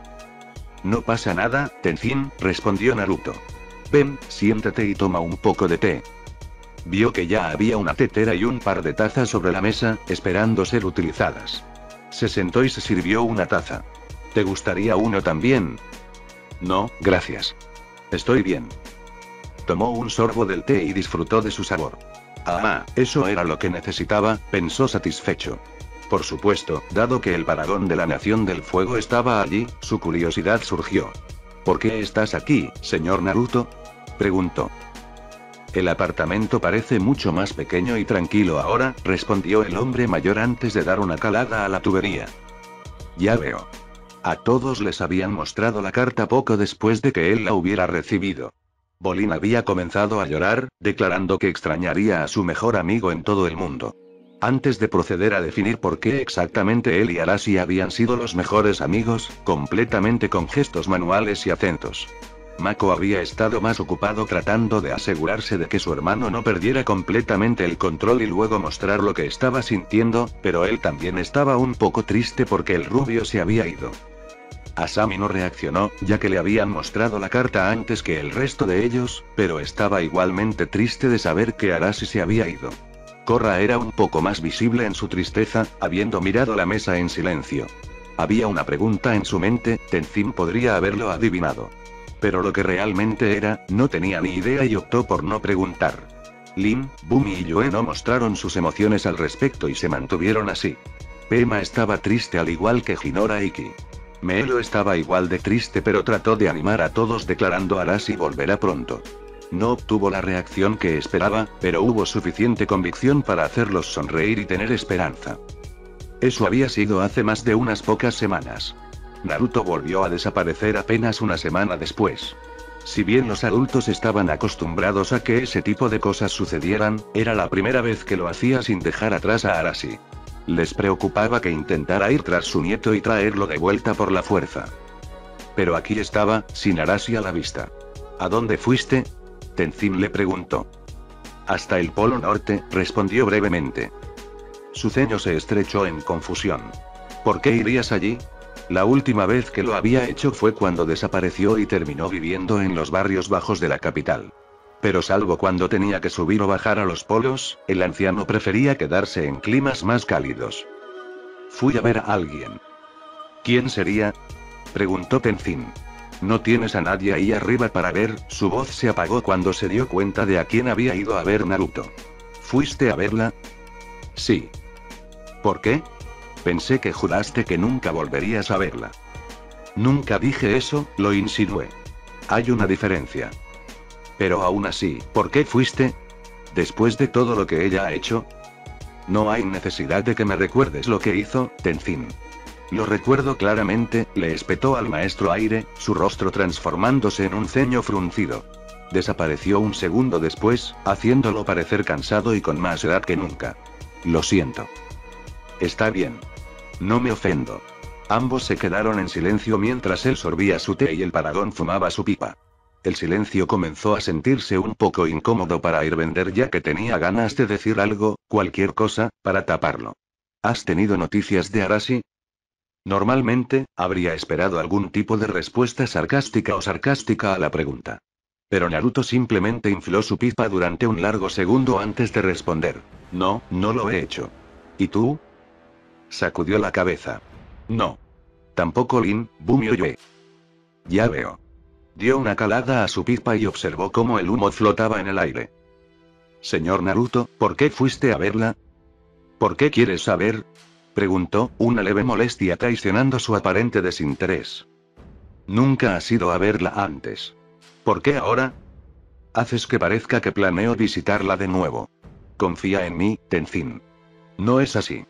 No pasa nada, Tenzin, respondió Naruto. Ven, siéntate y toma un poco de té. Vio que ya había una tetera y un par de tazas sobre la mesa, esperando ser utilizadas. Se sentó y se sirvió una taza. ¿Te gustaría uno también? No, gracias. Estoy bien. tomó un sorbo del té y disfrutó de su sabor. Ah, eso era lo que necesitaba, pensó satisfecho. Por supuesto, dado que el paragón de la Nación del Fuego estaba allí, su curiosidad surgió. ¿Por qué estás aquí, señor Naruto?, preguntó. El apartamento parece mucho más pequeño y tranquilo ahora, respondió el hombre mayor antes de dar una calada a la tubería. Ya veo. A todos les habían mostrado la carta poco después de que él la hubiera recibido. Bolin había comenzado a llorar, declarando que extrañaría a su mejor amigo en todo el mundo. Antes de proceder a definir por qué exactamente él y Arashi habían sido los mejores amigos, completamente con gestos manuales y acentos. Mako había estado más ocupado tratando de asegurarse de que su hermano no perdiera completamente el control y luego mostrar lo que estaba sintiendo, pero él también estaba un poco triste porque el rubio se había ido. Asami no reaccionó, ya que le habían mostrado la carta antes que el resto de ellos, pero estaba igualmente triste de saber que Arashi se había ido. Korra era un poco más visible en su tristeza, habiendo mirado la mesa en silencio. Había una pregunta en su mente, Tenzin podría haberlo adivinado. Pero lo que realmente era, no tenía ni idea y optó por no preguntar. Lin, Bumi y Yue no mostraron sus emociones al respecto y se mantuvieron así. Pema estaba triste al igual que Hinora Iki. Meelo estaba igual de triste pero trató de animar a todos declarando Arashi volverá pronto. No obtuvo la reacción que esperaba, pero hubo suficiente convicción para hacerlos sonreír y tener esperanza. Eso había sido hace más de unas pocas semanas. Naruto volvió a desaparecer apenas una semana después. Si bien los adultos estaban acostumbrados a que ese tipo de cosas sucedieran, era la primera vez que lo hacía sin dejar atrás a Arashi. Les preocupaba que intentara ir tras su nieto y traerlo de vuelta por la fuerza. Pero aquí estaba, sin Arashi a la vista. ¿A dónde fuiste?, Tenzin le preguntó. Hasta el Polo Norte, respondió brevemente. Su ceño se estrechó en confusión. ¿Por qué irías allí? La última vez que lo había hecho fue cuando desapareció y terminó viviendo en los barrios bajos de la capital. Pero salvo cuando tenía que subir o bajar a los polos, el anciano prefería quedarse en climas más cálidos. Fui a ver a alguien. ¿Quién sería?, preguntó Tenzin. ¿No tienes a nadie ahí arriba para ver? Su voz se apagó cuando se dio cuenta de a quién había ido a ver Naruto. ¿Fuiste a verla? Sí. ¿Por qué? Pensé que juraste que nunca volverías a verla. Nunca dije eso, lo insinué. Hay una diferencia. Pero aún así, ¿por qué fuiste? ¿Después de todo lo que ella ha hecho? No hay necesidad de que me recuerdes lo que hizo, Tenzin. Lo recuerdo claramente, le espetó al maestro Aire, su rostro transformándose en un ceño fruncido. Desapareció un segundo después, haciéndolo parecer cansado y con más edad que nunca. Lo siento. Está bien. No me ofendo. Ambos se quedaron en silencio mientras él sorbía su té y el paragón fumaba su pipa. El silencio comenzó a sentirse un poco incómodo para Airbender ya que tenía ganas de decir algo, cualquier cosa, para taparlo. ¿Has tenido noticias de Arashi? Normalmente, habría esperado algún tipo de respuesta sarcástica a la pregunta. Pero Naruto simplemente infló su pipa durante un largo segundo antes de responder. No, no lo he hecho. ¿Y tú? Sacudió la cabeza. No. Tampoco Lin, Bumi o Yue. Ya veo. Dio una calada a su pipa y observó cómo el humo flotaba en el aire. Señor Naruto, ¿por qué fuiste a verla? ¿Por qué quieres saber?, preguntó, una leve molestia traicionando su aparente desinterés. Nunca has ido a verla antes. ¿Por qué ahora? Haces que parezca que planeo visitarla de nuevo. Confía en mí, Tenzin. No es así.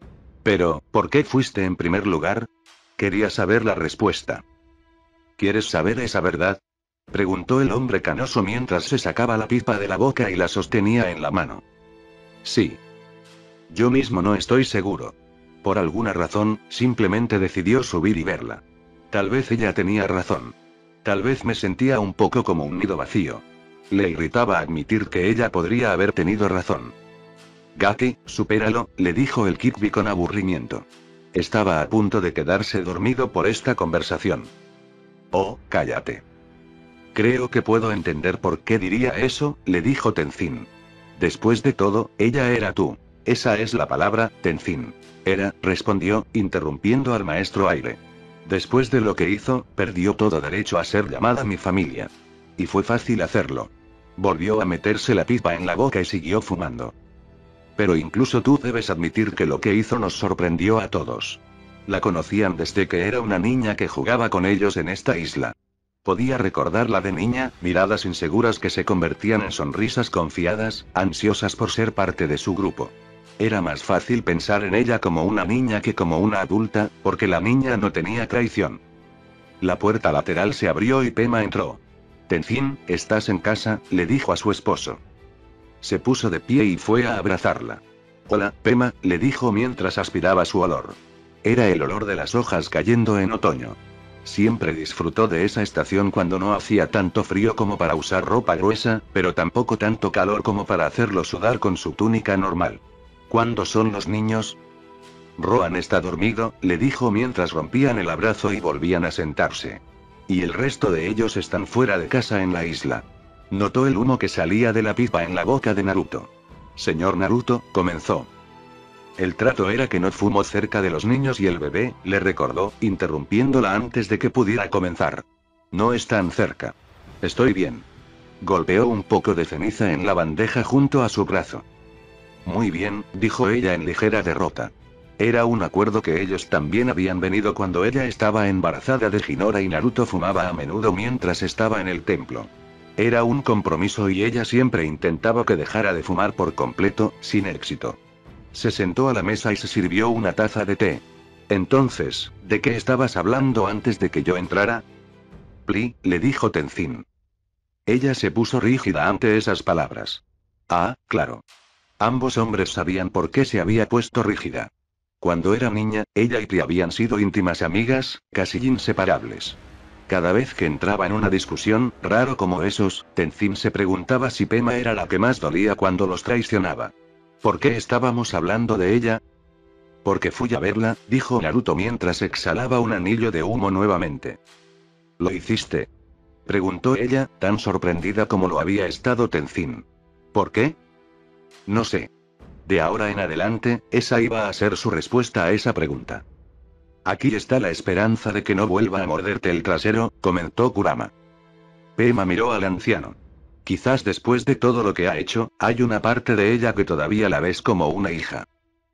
Pero, ¿por qué fuiste en primer lugar? Quería saber la respuesta. ¿Quieres saber esa verdad?, preguntó el hombre canoso mientras se sacaba la pipa de la boca y la sostenía en la mano. Sí. Yo mismo no estoy seguro. Por alguna razón, simplemente decidió subir y verla. Tal vez ella tenía razón. Tal vez me sentía un poco como un nido vacío. Le irritaba admitir que ella podría haber tenido razón. Gaki, supéralo, le dijo el Kyuubi con aburrimiento. Estaba a punto de quedarse dormido por esta conversación. Oh, cállate. Creo que puedo entender por qué diría eso, le dijo Tenzin. Después de todo, ella era tú. Esa es la palabra, Tenzin. Era, respondió, interrumpiendo al maestro Aire. Después de lo que hizo, perdió todo derecho a ser llamada mi familia. Y fue fácil hacerlo. Volvió a meterse la pipa en la boca y siguió fumando. Pero incluso tú debes admitir que lo que hizo nos sorprendió a todos. La conocían desde que era una niña que jugaba con ellos en esta isla. Podía recordarla de niña, miradas inseguras que se convertían en sonrisas confiadas, ansiosas por ser parte de su grupo. Era más fácil pensar en ella como una niña que como una adulta, porque la niña no tenía traición. La puerta lateral se abrió y Pema entró. Tenzin, ¿estás en casa?, le dijo a su esposo. Se puso de pie y fue a abrazarla. Hola, Pema, le dijo mientras aspiraba su olor. Era el olor de las hojas cayendo en otoño. Siempre disfrutó de esa estación cuando no hacía tanto frío como para usar ropa gruesa, pero tampoco tanto calor como para hacerlo sudar con su túnica normal. ¿Cuándo son los niños? Rohan está dormido, le dijo mientras rompían el abrazo y volvían a sentarse. Y el resto de ellos están fuera de casa en la isla. Notó el humo que salía de la pipa en la boca de Naruto. Señor Naruto, comenzó. El trato era que no fumo cerca de los niños y el bebé, le recordó, interrumpiéndola antes de que pudiera comenzar. No están cerca. Estoy bien. Golpeó un poco de ceniza en la bandeja junto a su brazo. Muy bien, dijo ella en ligera derrota. Era un acuerdo que ellos también habían venido cuando ella estaba embarazada de Hinora y Naruto fumaba a menudo mientras estaba en el templo. Era un compromiso y ella siempre intentaba que dejara de fumar por completo, sin éxito. Se sentó a la mesa y se sirvió una taza de té. Entonces, ¿de qué estabas hablando antes de que yo entrara? Pli, le dijo Tenzin. Ella se puso rígida ante esas palabras. Ah, claro. Ambos hombres sabían por qué se había puesto rígida. Cuando era niña, ella y Pli habían sido íntimas amigas, casi inseparables. Cada vez que entraba en una discusión, raro como esos, Tenzin se preguntaba si Pema era la que más dolía cuando los traicionaba. ¿Por qué estábamos hablando de ella? Porque fui a verla, dijo Naruto mientras exhalaba un anillo de humo nuevamente. ¿Lo hiciste?, preguntó ella, tan sorprendida como lo había estado Tenzin. ¿Por qué? No sé. De ahora en adelante, esa iba a ser su respuesta a esa pregunta. Aquí está la esperanza de que no vuelva a morderte el trasero, comentó Kurama. Pema miró al anciano. Quizás después de todo lo que ha hecho, hay una parte de ella que todavía la ves como una hija.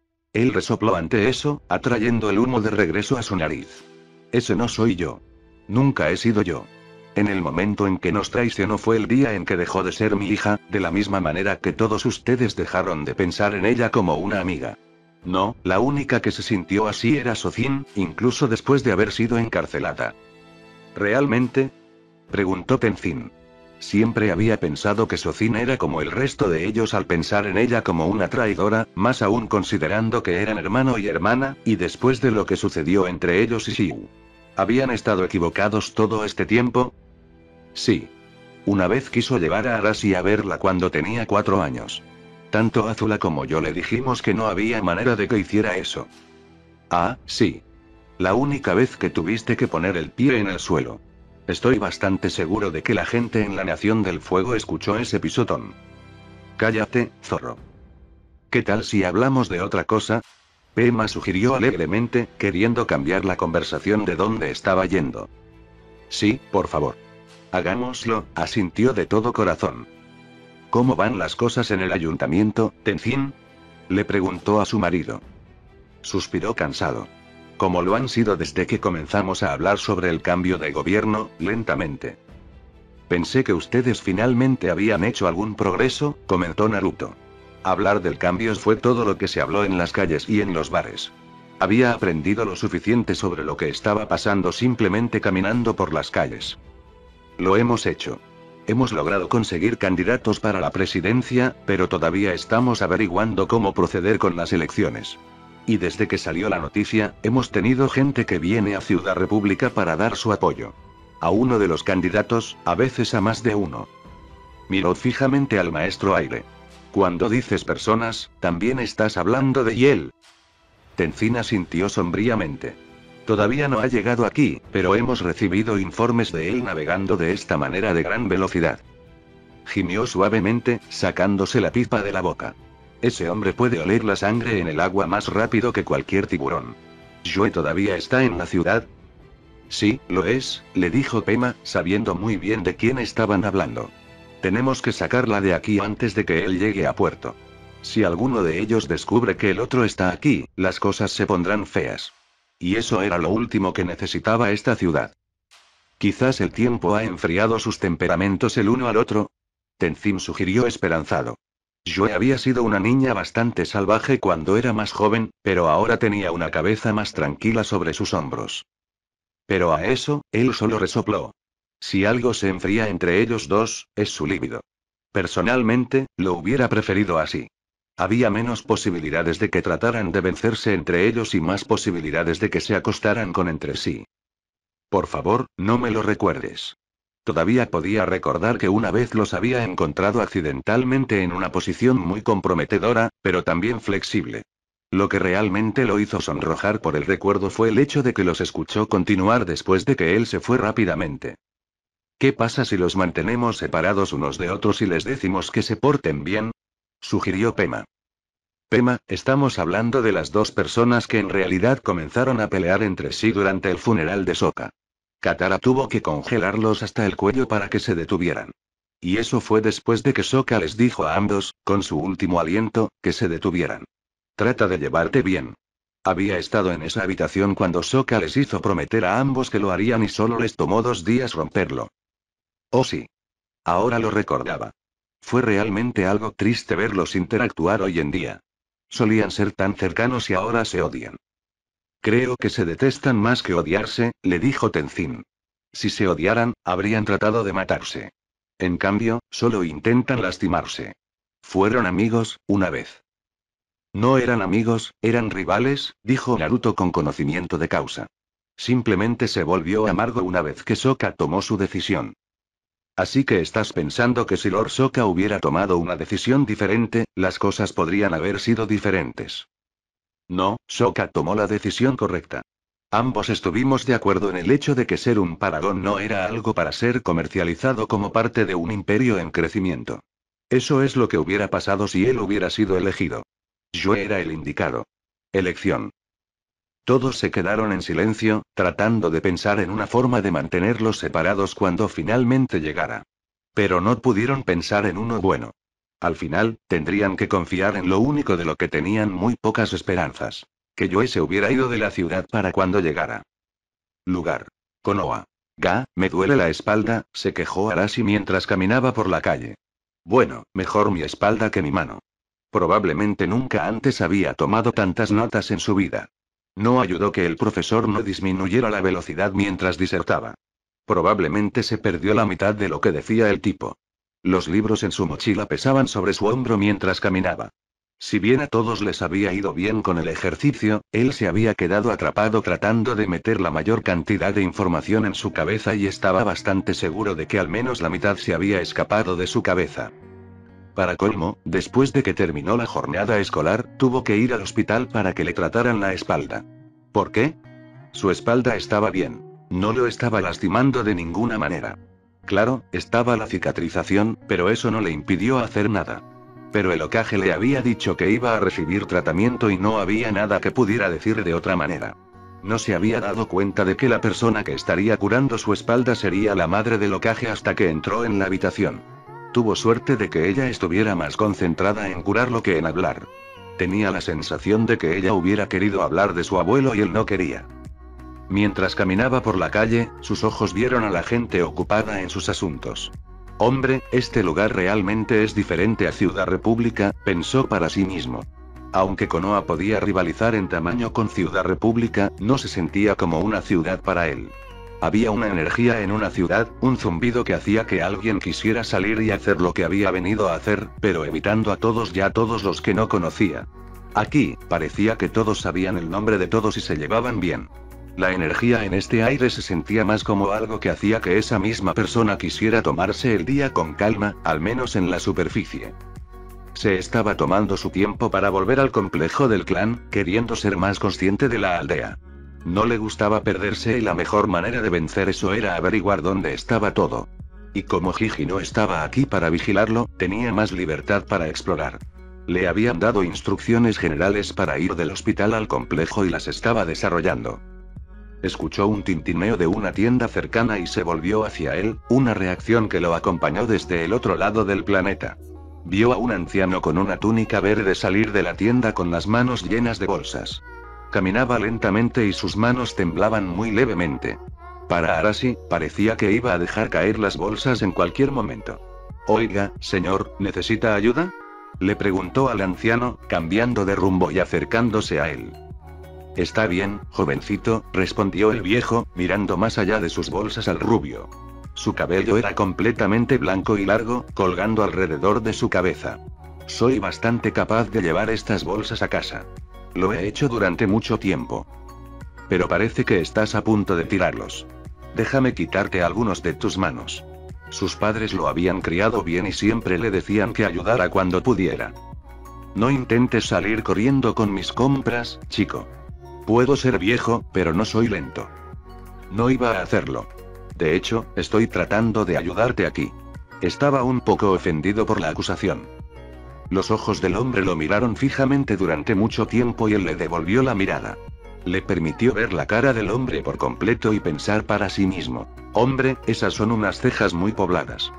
Él resopló ante eso, atrayendo el humo de regreso a su nariz. Ese no soy yo. Nunca he sido yo. En el momento en que nos traicionó fue el día en que dejó de ser mi hija, de la misma manera que todos ustedes dejaron de pensar en ella como una amiga. No, la única que se sintió así era Sozin, incluso después de haber sido encarcelada. ¿Realmente?, preguntó Tenzin. Siempre había pensado que Sozin era como el resto de ellos al pensar en ella como una traidora, más aún considerando que eran hermano y hermana, y después de lo que sucedió entre ellos y Xiu. ¿Habían estado equivocados todo este tiempo? Sí. Una vez quiso llevar a Arashi a verla cuando tenía 4 años. Tanto Azula como yo le dijimos que no había manera de que hiciera eso. Ah, sí. La única vez que tuviste que poner el pie en el suelo. Estoy bastante seguro de que la gente en la Nación del Fuego escuchó ese pisotón. Cállate, zorro. ¿Qué tal si hablamos de otra cosa? Pema sugirió alegremente, queriendo cambiar la conversación de dónde estaba yendo. Sí, por favor. Hagámoslo, asintió de todo corazón. ¿Cómo van las cosas en el ayuntamiento, Tenzin?, le preguntó a su marido. Suspiró cansado. Como lo han sido desde que comenzamos a hablar sobre el cambio de gobierno, lentamente. Pensé que ustedes finalmente habían hecho algún progreso, comentó Naruto. Hablar del cambio fue todo lo que se habló en las calles y en los bares. Había aprendido lo suficiente sobre lo que estaba pasando simplemente caminando por las calles. Lo hemos hecho. Hemos logrado conseguir candidatos para la presidencia, pero todavía estamos averiguando cómo proceder con las elecciones. Y desde que salió la noticia, hemos tenido gente que viene a Ciudad República para dar su apoyo. A uno de los candidatos, a veces a más de uno. Miró fijamente al maestro Aire. Cuando dices personas, ¿también estás hablando de Yel? Tenzin asintió sombríamente. Todavía no ha llegado aquí, pero hemos recibido informes de él navegando de esta manera de gran velocidad. Gimió suavemente, sacándose la pipa de la boca. Ese hombre puede oler la sangre en el agua más rápido que cualquier tiburón. ¿Joe todavía está en la ciudad? Sí, lo es, le dijo Pema, sabiendo muy bien de quién estaban hablando. Tenemos que sacarla de aquí antes de que él llegue a puerto. Si alguno de ellos descubre que el otro está aquí, las cosas se pondrán feas. Y eso era lo último que necesitaba esta ciudad. Quizás el tiempo ha enfriado sus temperamentos el uno al otro. Tenzin sugirió esperanzado. Joe había sido una niña bastante salvaje cuando era más joven, pero ahora tenía una cabeza más tranquila sobre sus hombros. Pero a eso, él solo resopló. Si algo se enfría entre ellos dos, es su líbido. Personalmente, lo hubiera preferido así. Había menos posibilidades de que trataran de vencerse entre ellos y más posibilidades de que se acostaran con entre sí. Por favor, no me lo recuerdes. Todavía podía recordar que una vez los había encontrado accidentalmente en una posición muy comprometedora, pero también flexible. Lo que realmente lo hizo sonrojar por el recuerdo fue el hecho de que los escuchó continuar después de que él se fue rápidamente. ¿Qué pasa si los mantenemos separados unos de otros y les decimos que se porten bien?, sugirió Pema. Pema, estamos hablando de las dos personas que en realidad comenzaron a pelear entre sí durante el funeral de Sokka. Katara tuvo que congelarlos hasta el cuello para que se detuvieran. Y eso fue después de que Sokka les dijo a ambos, con su último aliento, que se detuvieran. Trata de llevarte bien. Había estado en esa habitación cuando Sokka les hizo prometer a ambos que lo harían y solo les tomó 2 días romperlo. Oh sí. Ahora lo recordaba. Fue realmente algo triste verlos interactuar hoy en día. Solían ser tan cercanos y ahora se odian. Creo que se detestan más que odiarse, le dijo Tenzin. Si se odiaran, habrían tratado de matarse. En cambio, solo intentan lastimarse. Fueron amigos, una vez. No eran amigos, eran rivales, dijo Naruto con conocimiento de causa. Simplemente se volvió amargo una vez que Sokka tomó su decisión. Así que estás pensando que si Lord Sokka hubiera tomado una decisión diferente, las cosas podrían haber sido diferentes. No, Sokka tomó la decisión correcta. Ambos estuvimos de acuerdo en el hecho de que ser un Paragon no era algo para ser comercializado como parte de un imperio en crecimiento. Eso es lo que hubiera pasado si él hubiera sido elegido. Yo era el indicado. Elección. Todos se quedaron en silencio, tratando de pensar en una forma de mantenerlos separados cuando finalmente llegara. Pero no pudieron pensar en uno bueno. Al final, tendrían que confiar en lo único de lo que tenían muy pocas esperanzas. Que Joe se hubiera ido de la ciudad para cuando llegara. Lugar. Konoha. Me duele la espalda, se quejó Arashi mientras caminaba por la calle. Bueno, mejor mi espalda que mi mano. Probablemente nunca antes había tomado tantas notas en su vida. No ayudó que el profesor no disminuyera la velocidad mientras disertaba. Probablemente se perdió la mitad de lo que decía el tipo. Los libros en su mochila pesaban sobre su hombro mientras caminaba. Si bien a todos les había ido bien con el ejercicio, él se había quedado atrapado tratando de meter la mayor cantidad de información en su cabeza y estaba bastante seguro de que al menos la mitad se había escapado de su cabeza. Para colmo, después de que terminó la jornada escolar, tuvo que ir al hospital para que le trataran la espalda. ¿Por qué? Su espalda estaba bien. No lo estaba lastimando de ninguna manera. Claro, estaba la cicatrización, pero eso no le impidió hacer nada. Pero el Hokage le había dicho que iba a recibir tratamiento y no había nada que pudiera decir de otra manera. No se había dado cuenta de que la persona que estaría curando su espalda sería la madre del Hokage hasta que entró en la habitación. Tuvo suerte de que ella estuviera más concentrada en curarlo que en hablar. Tenía la sensación de que ella hubiera querido hablar de su abuelo y él no quería. Mientras caminaba por la calle, sus ojos vieron a la gente ocupada en sus asuntos. Hombre, este lugar realmente es diferente a Ciudad República, pensó para sí mismo. Aunque Konoha podía rivalizar en tamaño con Ciudad República, no se sentía como una ciudad para él. Había una energía en una ciudad, un zumbido que hacía que alguien quisiera salir y hacer lo que había venido a hacer, pero evitando a todos los que no conocía. Aquí, parecía que todos sabían el nombre de todos y se llevaban bien. La energía en este aire se sentía más como algo que hacía que esa misma persona quisiera tomarse el día con calma, al menos en la superficie. Se estaba tomando su tiempo para volver al complejo del clan, queriendo ser más consciente de la aldea. No le gustaba perderse y la mejor manera de vencer eso era averiguar dónde estaba todo. Y como Gigi no estaba aquí para vigilarlo, tenía más libertad para explorar. Le habían dado instrucciones generales para ir del hospital al complejo y las estaba desarrollando. Escuchó un tintineo de una tienda cercana y se volvió hacia él, una reacción que lo acompañó desde el otro lado del planeta. Vio a un anciano con una túnica verde salir de la tienda con las manos llenas de bolsas. Caminaba lentamente y sus manos temblaban muy levemente. Para Arashi, parecía que iba a dejar caer las bolsas en cualquier momento. Oiga, señor, ¿necesita ayuda?, le preguntó al anciano, cambiando de rumbo y acercándose a él. Está bien, jovencito, respondió el viejo, mirando más allá de sus bolsas al rubio. Su cabello era completamente blanco y largo, colgando alrededor de su cabeza. Soy bastante capaz de llevar estas bolsas a casa. Lo he hecho durante mucho tiempo. Pero parece que estás a punto de tirarlos. Déjame quitarte algunos de tus manos. Sus padres lo habían criado bien y siempre le decían que ayudara cuando pudiera. No intentes salir corriendo con mis compras, chico. Puedo ser viejo, pero no soy lento. No iba a hacerlo. De hecho, estoy tratando de ayudarte aquí. Estaba un poco ofendido por la acusación. Los ojos del hombre lo miraron fijamente durante mucho tiempo y él le devolvió la mirada. Le permitió ver la cara del hombre por completo y pensar para sí mismo: hombre, esas son unas cejas muy pobladas.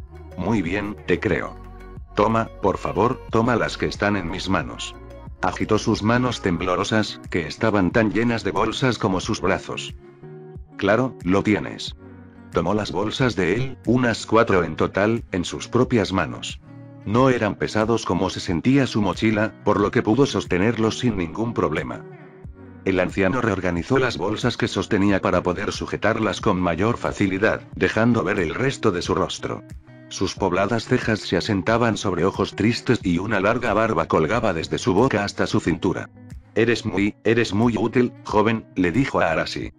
Muy bien, te creo. Toma, por favor, toma las que están en mis manos. Agitó sus manos temblorosas, que estaban tan llenas de bolsas como sus brazos. Claro, lo tienes. Tomó las bolsas de él, unas 4 en total, en sus propias manos. No eran pesados como se sentía su mochila, por lo que pudo sostenerlos sin ningún problema. El anciano reorganizó las bolsas que sostenía para poder sujetarlas con mayor facilidad, dejando ver el resto de su rostro. Sus pobladas cejas se asentaban sobre ojos tristes y una larga barba colgaba desde su boca hasta su cintura. Eres muy útil, joven, le dijo a Arashi.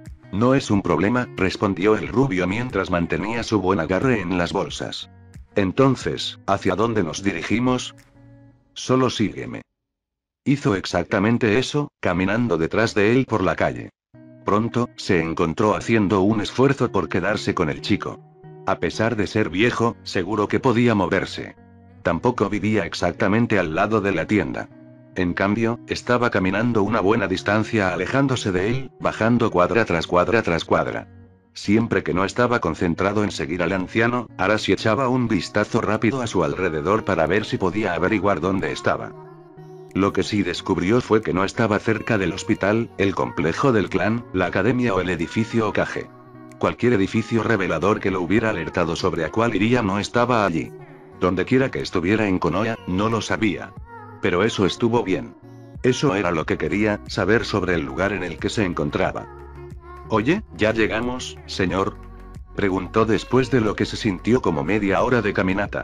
No es un problema, respondió el rubio mientras mantenía su buen agarre en las bolsas. Entonces, ¿hacia dónde nos dirigimos? Solo sígueme. Hizo exactamente eso, caminando detrás de él por la calle. Pronto, se encontró haciendo un esfuerzo por quedarse con el chico. A pesar de ser viejo, seguro que podía moverse. Tampoco vivía exactamente al lado de la tienda. En cambio, estaba caminando una buena distancia alejándose de él, bajando cuadra tras cuadra tras cuadra. Siempre que no estaba concentrado en seguir al anciano, Arashi echaba un vistazo rápido a su alrededor para ver si podía averiguar dónde estaba. Lo que sí descubrió fue que no estaba cerca del hospital, el complejo del clan, la academia o el edificio Okage. Cualquier edificio revelador que lo hubiera alertado sobre a cuál iría no estaba allí. Dondequiera que estuviera en Konoha, no lo sabía. Pero eso estuvo bien. Eso era lo que quería, saber sobre el lugar en el que se encontraba. Oye, ¿ya llegamos, señor?, preguntó después de lo que se sintió como media hora de caminata.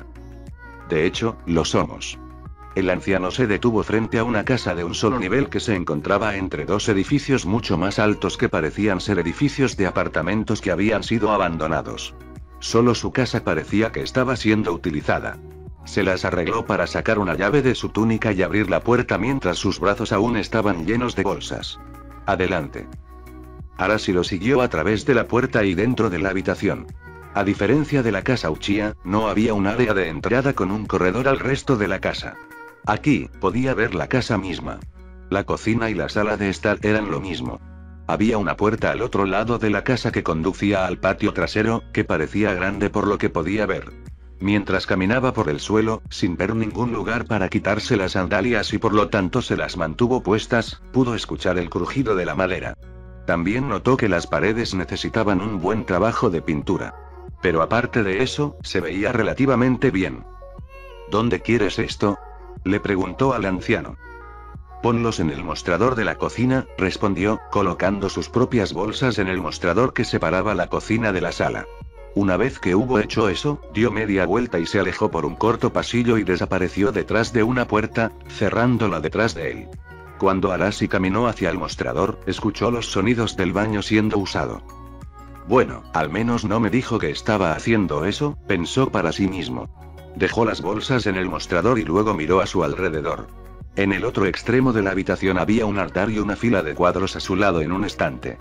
De hecho, lo somos. El anciano se detuvo frente a una casa de un solo nivel que se encontraba entre dos edificios mucho más altos que parecían ser edificios de apartamentos que habían sido abandonados. Solo su casa parecía que estaba siendo utilizada. Se las arregló para sacar una llave de su túnica y abrir la puerta mientras sus brazos aún estaban llenos de bolsas. Adelante. Arashi lo siguió a través de la puerta y dentro de la habitación. A diferencia de la casa Uchiha, no había un área de entrada con un corredor al resto de la casa. Aquí, podía ver la casa misma. La cocina y la sala de estar eran lo mismo. Había una puerta al otro lado de la casa que conducía al patio trasero, que parecía grande por lo que podía ver. Mientras caminaba por el suelo, sin ver ningún lugar para quitarse las sandalias y por lo tanto se las mantuvo puestas, pudo escuchar el crujido de la madera. También notó que las paredes necesitaban un buen trabajo de pintura. Pero aparte de eso, se veía relativamente bien. ¿Dónde quieres esto?, le preguntó al anciano. Ponlos en el mostrador de la cocina, respondió, colocando sus propias bolsas en el mostrador que separaba la cocina de la sala. Una vez que hubo hecho eso, dio media vuelta y se alejó por un corto pasillo y desapareció detrás de una puerta, cerrándola detrás de él. Cuando Arashi caminó hacia el mostrador, escuchó los sonidos del baño siendo usado. Bueno, al menos no me dijo que estaba haciendo eso, pensó para sí mismo. Dejó las bolsas en el mostrador y luego miró a su alrededor. En el otro extremo de la habitación había un altar y una fila de cuadros a su lado en un estante.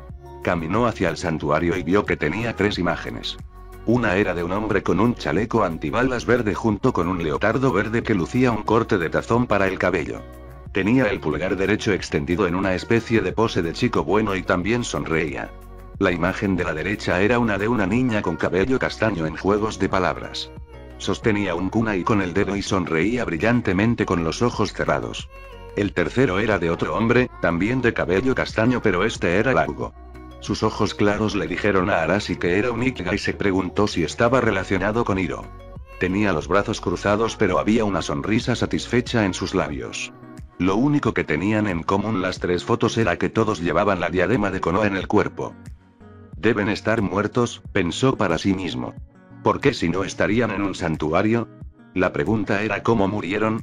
Caminó hacia el santuario y vio que tenía 3 imágenes. Una era de un hombre con un chaleco antibalas verde junto con un leotardo verde que lucía un corte de tazón para el cabello. Tenía el pulgar derecho extendido en una especie de pose de chico bueno y también sonreía. La imagen de la derecha era una de una niña con cabello castaño en juegos de palabras. Sostenía un kunai con el dedo y sonreía brillantemente con los ojos cerrados. El tercero era de otro hombre, también de cabello castaño, pero este era largo. Sus ojos claros le dijeron a Arashi que era un Ikigai y se preguntó si estaba relacionado con Hiro. Tenía los brazos cruzados pero había una sonrisa satisfecha en sus labios. Lo único que tenían en común las tres fotos era que todos llevaban la diadema de Konoha en el cuerpo. Deben estar muertos, pensó para sí mismo. ¿Por qué si no estarían en un santuario? La pregunta era cómo murieron.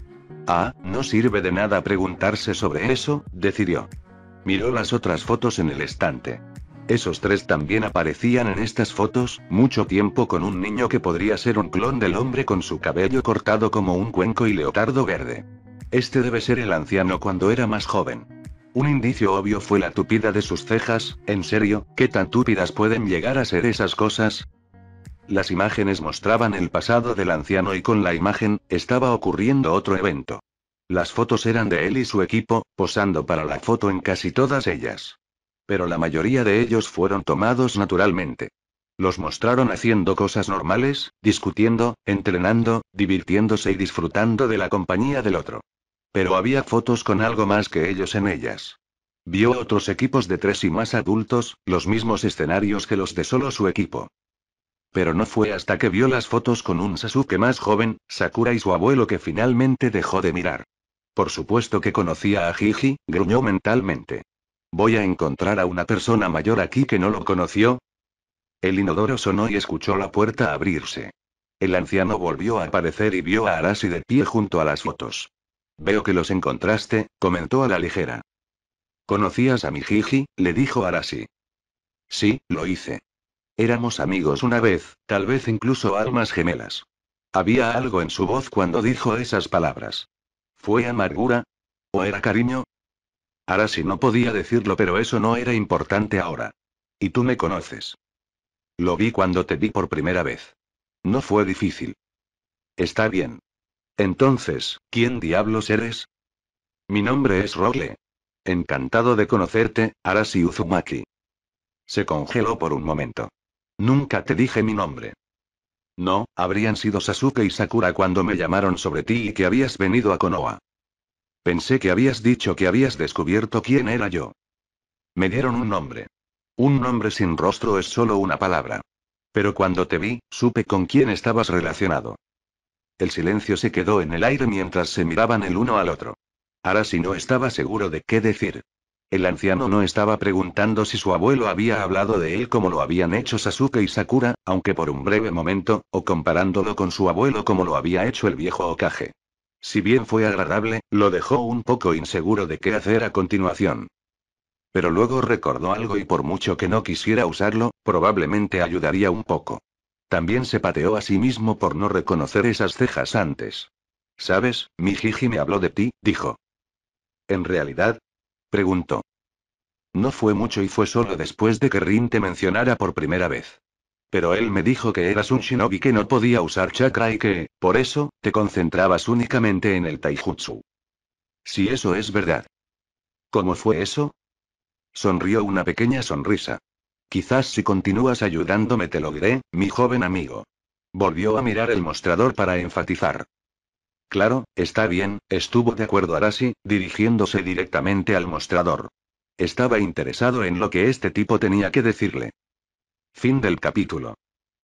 No sirve de nada preguntarse sobre eso, decidió. Miró las otras fotos en el estante. Esos tres también aparecían en estas fotos, mucho tiempo con un niño que podría ser un clon del hombre con su cabello cortado como un cuenco y leotardo verde. Este debe ser el anciano cuando era más joven. Un indicio obvio fue la tupida de sus cejas. ¿En serio? ¿Qué tan túpidas pueden llegar a ser esas cosas? Las imágenes mostraban el pasado del anciano y con la imagen, estaba ocurriendo otro evento. Las fotos eran de él y su equipo, posando para la foto en casi todas ellas. Pero la mayoría de ellos fueron tomados naturalmente. Los mostraron haciendo cosas normales, discutiendo, entrenando, divirtiéndose y disfrutando de la compañía del otro. Pero había fotos con algo más que ellos en ellas. Vio otros equipos de 3 y más adultos, los mismos escenarios que los de solo su equipo. Pero no fue hasta que vio las fotos con un Sasuke más joven, Sakura y su abuelo que finalmente dejó de mirar. Por supuesto que conocía a Jiji, gruñó mentalmente. ¿Voy a encontrar a una persona mayor aquí que no lo conoció? El inodoro sonó y escuchó la puerta abrirse. El anciano volvió a aparecer y vio a Arashi de pie junto a las fotos. Veo que los encontraste, comentó a la ligera. ¿Conocías a mi Jiji?, le dijo Arashi. Sí, lo hice. Éramos amigos una vez, tal vez incluso almas gemelas. Había algo en su voz cuando dijo esas palabras. ¿Fue amargura? ¿O era cariño? Arashi no podía decirlo, pero eso no era importante ahora. ¿Y tú me conoces? Lo vi cuando te vi por primera vez. No fue difícil. Está bien. Entonces, ¿quién diablos eres? Mi nombre es Role. Encantado de conocerte, Arashi Uzumaki. Se congeló por un momento. Nunca te dije mi nombre. No, habrían sido Sasuke y Sakura cuando me llamaron sobre ti y que habías venido a Konoha. Pensé que habías dicho que habías descubierto quién era yo. Me dieron un nombre. Un nombre sin rostro es solo una palabra. Pero cuando te vi, supe con quién estabas relacionado. El silencio se quedó en el aire mientras se miraban el uno al otro. Arashi no estaba seguro de qué decir. El anciano no estaba preguntando si su abuelo había hablado de él como lo habían hecho Sasuke y Sakura, aunque por un breve momento, o comparándolo con su abuelo como lo había hecho el viejo Hokage. Si bien fue agradable, lo dejó un poco inseguro de qué hacer a continuación. Pero luego recordó algo y por mucho que no quisiera usarlo, probablemente ayudaría un poco. También se pateó a sí mismo por no reconocer esas cejas antes. ¿Sabes? Mi Jiji me habló de ti, dijo. ¿En realidad? Preguntó. No fue mucho y fue solo después de que Rin te mencionara por primera vez. Pero él me dijo que eras un shinobi que no podía usar chakra y que, por eso, te concentrabas únicamente en el taijutsu. Si eso es verdad. ¿Cómo fue eso? Sonrió una pequeña sonrisa. Quizás si continúas ayudándome te lo diré, mi joven amigo. Volvió a mirar el mostrador para enfatizar. Claro, está bien, estuvo de acuerdo Arashi, dirigiéndose directamente al mostrador. Estaba interesado en lo que este tipo tenía que decirle. Fin del capítulo.